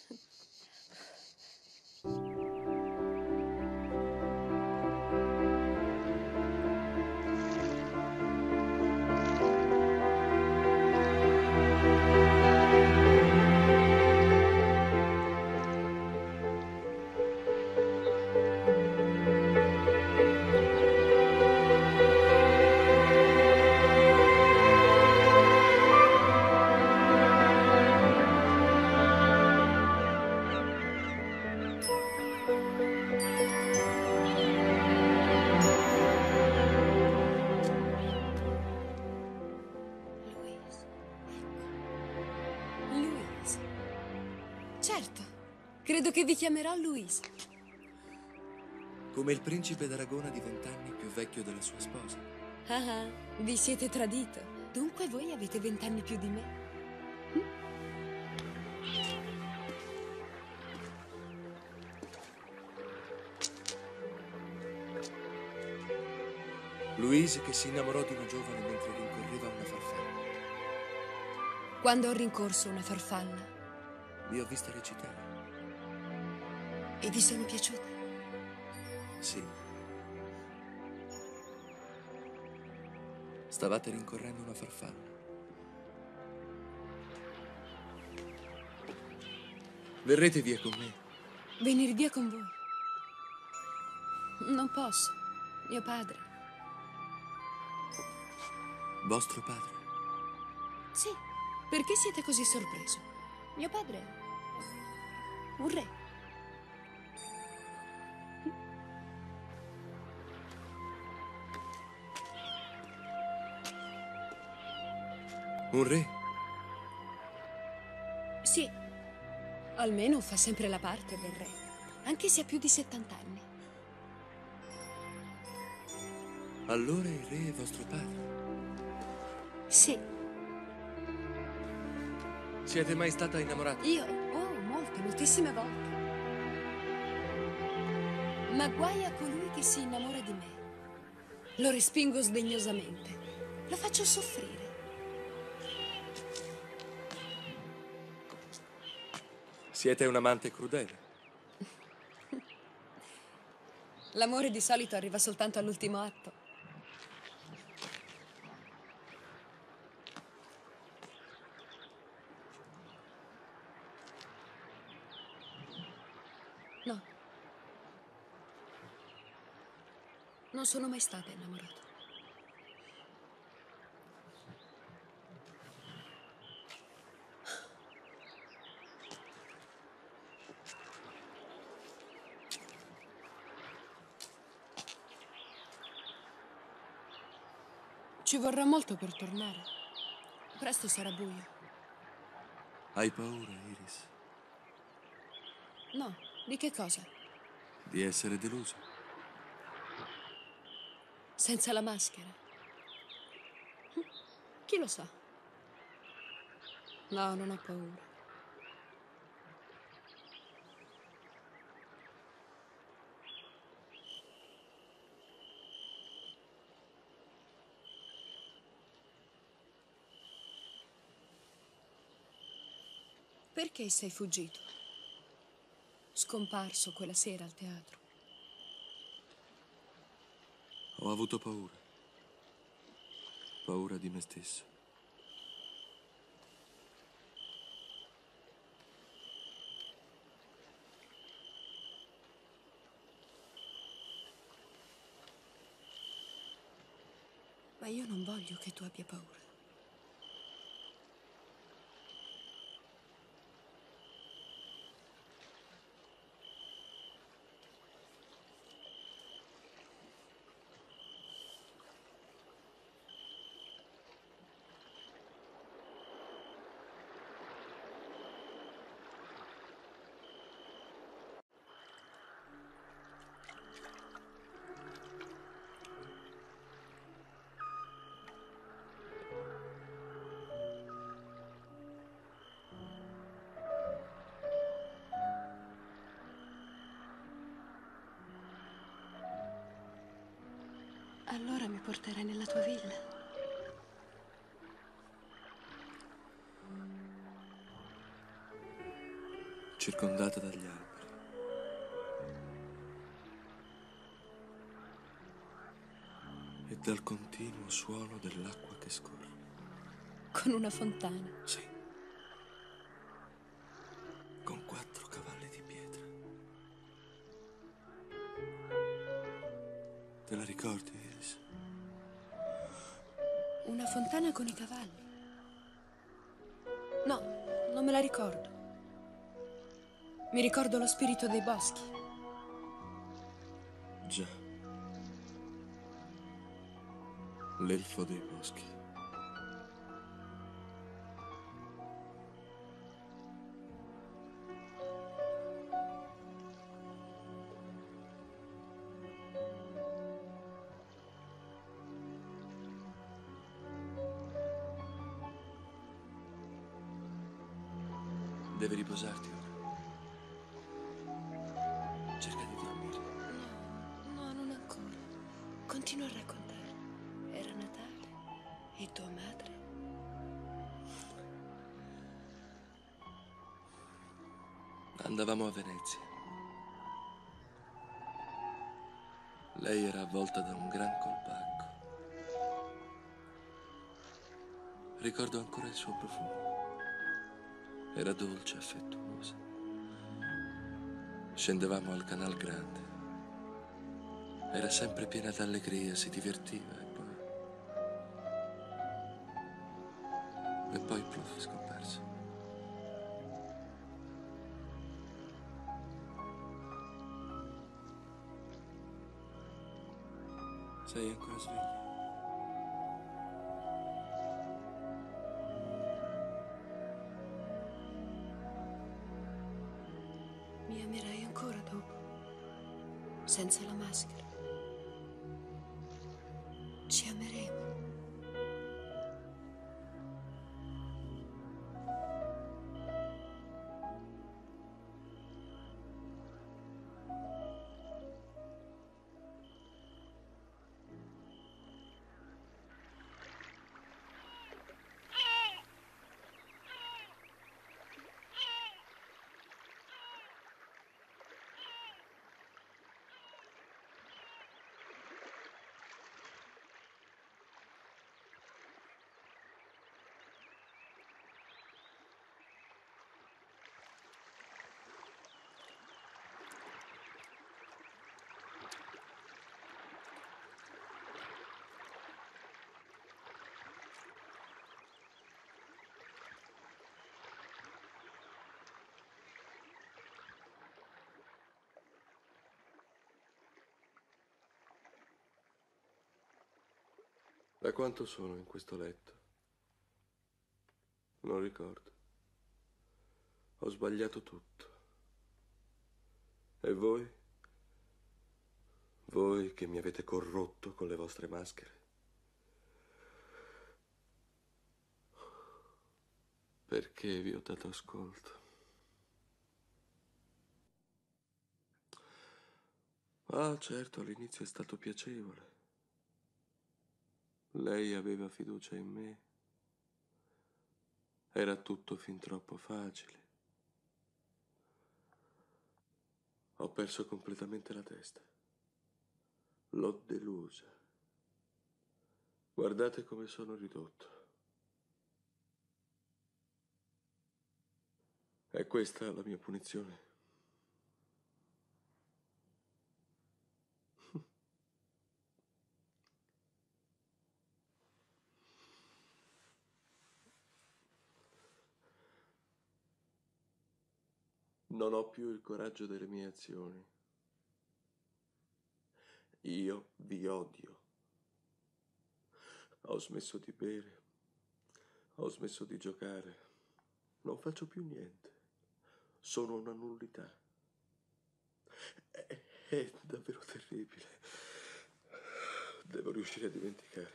Certo, credo che vi chiamerò Louise. Come il principe d'Aragona di vent'anni più vecchio della sua sposa. Ah, ah, vi siete tradito. Dunque voi avete vent'anni più di me. Louise che si innamorò di una giovane mentre rincorreva una farfalla. Quando ho rincorso una farfalla. Vi ho vista recitare. E vi sono piaciuta? Sì. Stavate rincorrendo una farfalla. Verrete via con me? Venire via con voi? Non posso. Mio padre. Vostro padre? Sì. Perché siete così sorpreso? Mio padre è un re. Un re? Sì. Almeno fa sempre la parte del re, anche se ha più di settanta anni. Allora il re è vostro padre? Sì. Siete mai stata innamorata? Io? Oh, molte, moltissime volte. Ma guai a colui che si innamora di me. Lo respingo sdegnosamente. Lo faccio soffrire. Siete un amante crudele. L'amore di solito arriva soltanto all'ultimo atto. No. Non sono mai stata innamorata. Ci vorrà molto per tornare. Presto sarà buio. Hai paura, Iris? No, di che cosa? Di essere deluso? Senza la maschera. Chi lo sa? No, non ho paura. Perché sei fuggito? Scomparso quella sera al teatro. Ho avuto paura. Paura di me stesso. Ma io non voglio che tu abbia paura. Allora mi porterai nella tua villa. Circondata dagli alberi. E dal continuo suono dell'acqua che scorre. Con una fontana. Sì. Con quattro cavalli di pietra. Te la ricordi, Iris? Una fontana con i cavalli? No, non me la ricordo. Mi ricordo lo spirito dei boschi. Già. L'elfo dei boschi. Devi riposarti ora. Cerca di dormire. No, no, non ancora. Continua a raccontare. Era Natale e tua madre. Andavamo a Venezia. Lei era avvolta da un gran colpacco. Ricordo ancora il suo profumo. Era dolce, affettuosa. Scendevamo al Canal Grande. Era sempre piena d'allegria, si divertiva e poi... E poi Plouffe è scomparso. Sei ancora sveglio? Mi amerai ancora dopo, senza la maschera. Ci ameremo. Da quanto sono in questo letto? Non ricordo. Ho sbagliato tutto. E voi? Voi che mi avete corrotto con le vostre maschere? Perché vi ho dato ascolto? Ah, certo, all'inizio è stato piacevole. Lei aveva fiducia in me. Era tutto fin troppo facile. Ho perso completamente la testa. L'ho delusa. Guardate come sono ridotto. È questa la mia punizione? Non ho più il coraggio delle mie azioni. Io vi odio. Ho smesso di bere. Ho smesso di giocare. Non faccio più niente. Sono una nullità. È, è davvero terribile. Devo riuscire a dimenticare.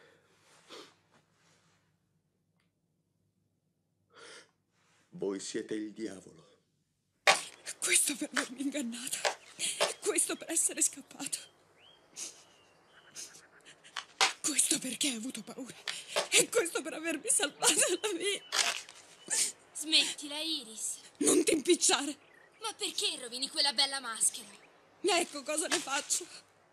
Voi siete il diavolo. Questo per avermi ingannata. Questo per essere scappato. Questo perché hai avuto paura. E questo per avermi salvato la vita. Smettila, Iris. Non ti impicciare. Ma perché rovini quella bella maschera? Ecco cosa ne faccio.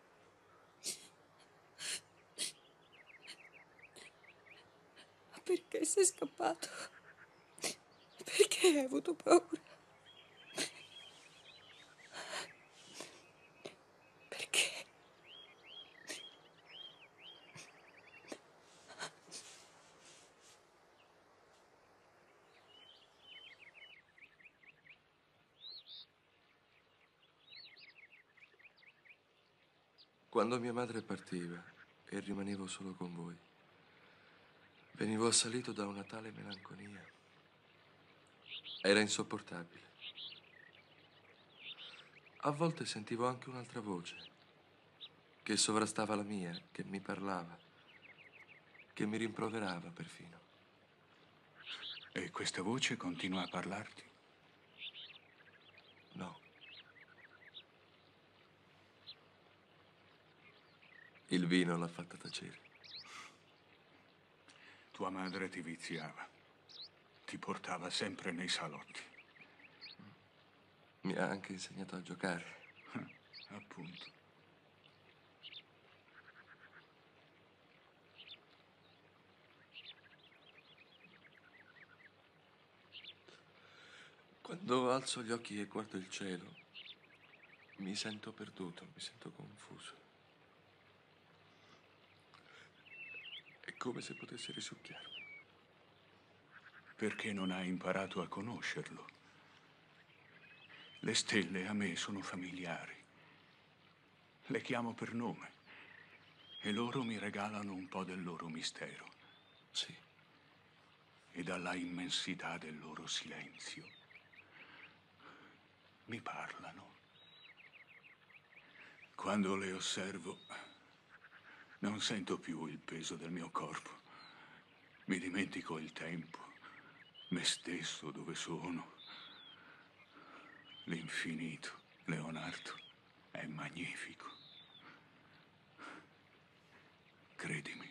Ma perché sei scappato? Perché hai avuto paura? Perché? Quando mia madre partiva e rimanevo solo con voi, venivo assalito da una tale melanconia. Era insopportabile. A volte sentivo anche un'altra voce, che sovrastava la mia, che mi parlava, che mi rimproverava perfino. E questa voce continua a parlarti? No. Il vino l'ha fatta tacere. Tua madre ti viziava. Ti portava sempre nei salotti. Mi ha anche insegnato a giocare. Appunto. Quando alzo gli occhi e guardo il cielo, mi sento perduto, mi sento confuso. È come se potesse risucchiarmi. Perché non hai imparato a conoscerlo? Le stelle a me sono familiari. Le chiamo per nome e loro mi regalano un po' del loro mistero. Sì. E dalla immensità del loro silenzio mi parlano. Quando le osservo, non sento più il peso del mio corpo. Mi dimentico il tempo, me stesso, dove sono. L'infinito, Leonardo, è magnifico. Credimi.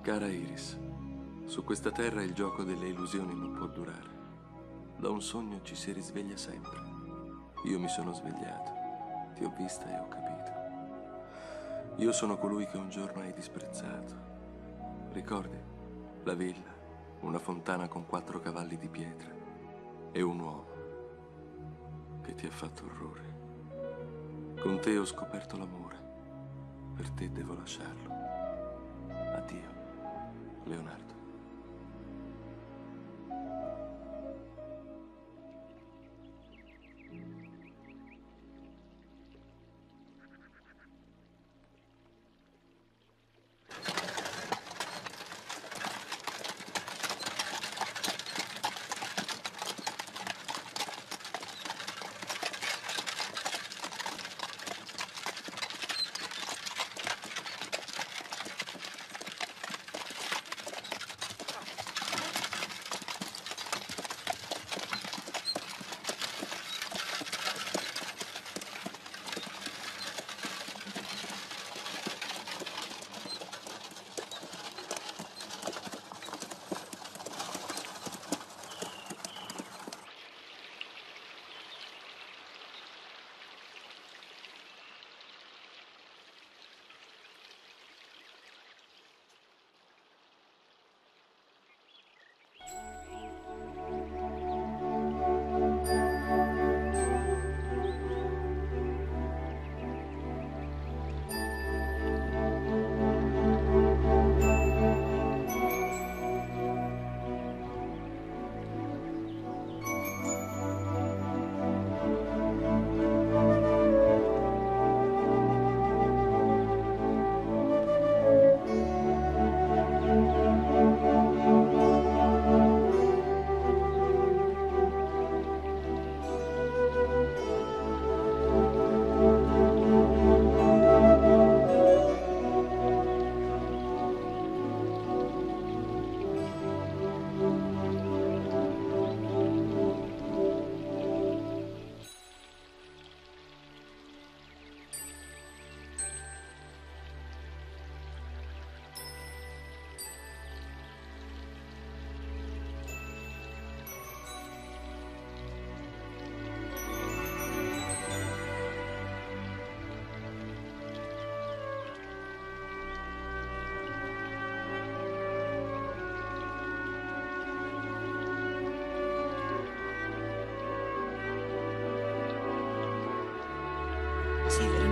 Cara Iris, su questa terra il gioco delle illusioni non può durare. Da un sogno ci si risveglia sempre. Io mi sono svegliato, ti ho vista e ho capito. Io sono colui che un giorno hai disprezzato. Ricordi? La villa, una fontana con quattro cavalli di pietra e un uomo che ti ha fatto orrore. Con te ho scoperto l'amore, per te devo lasciarlo. Addio, Leonardo. Sì, veramente.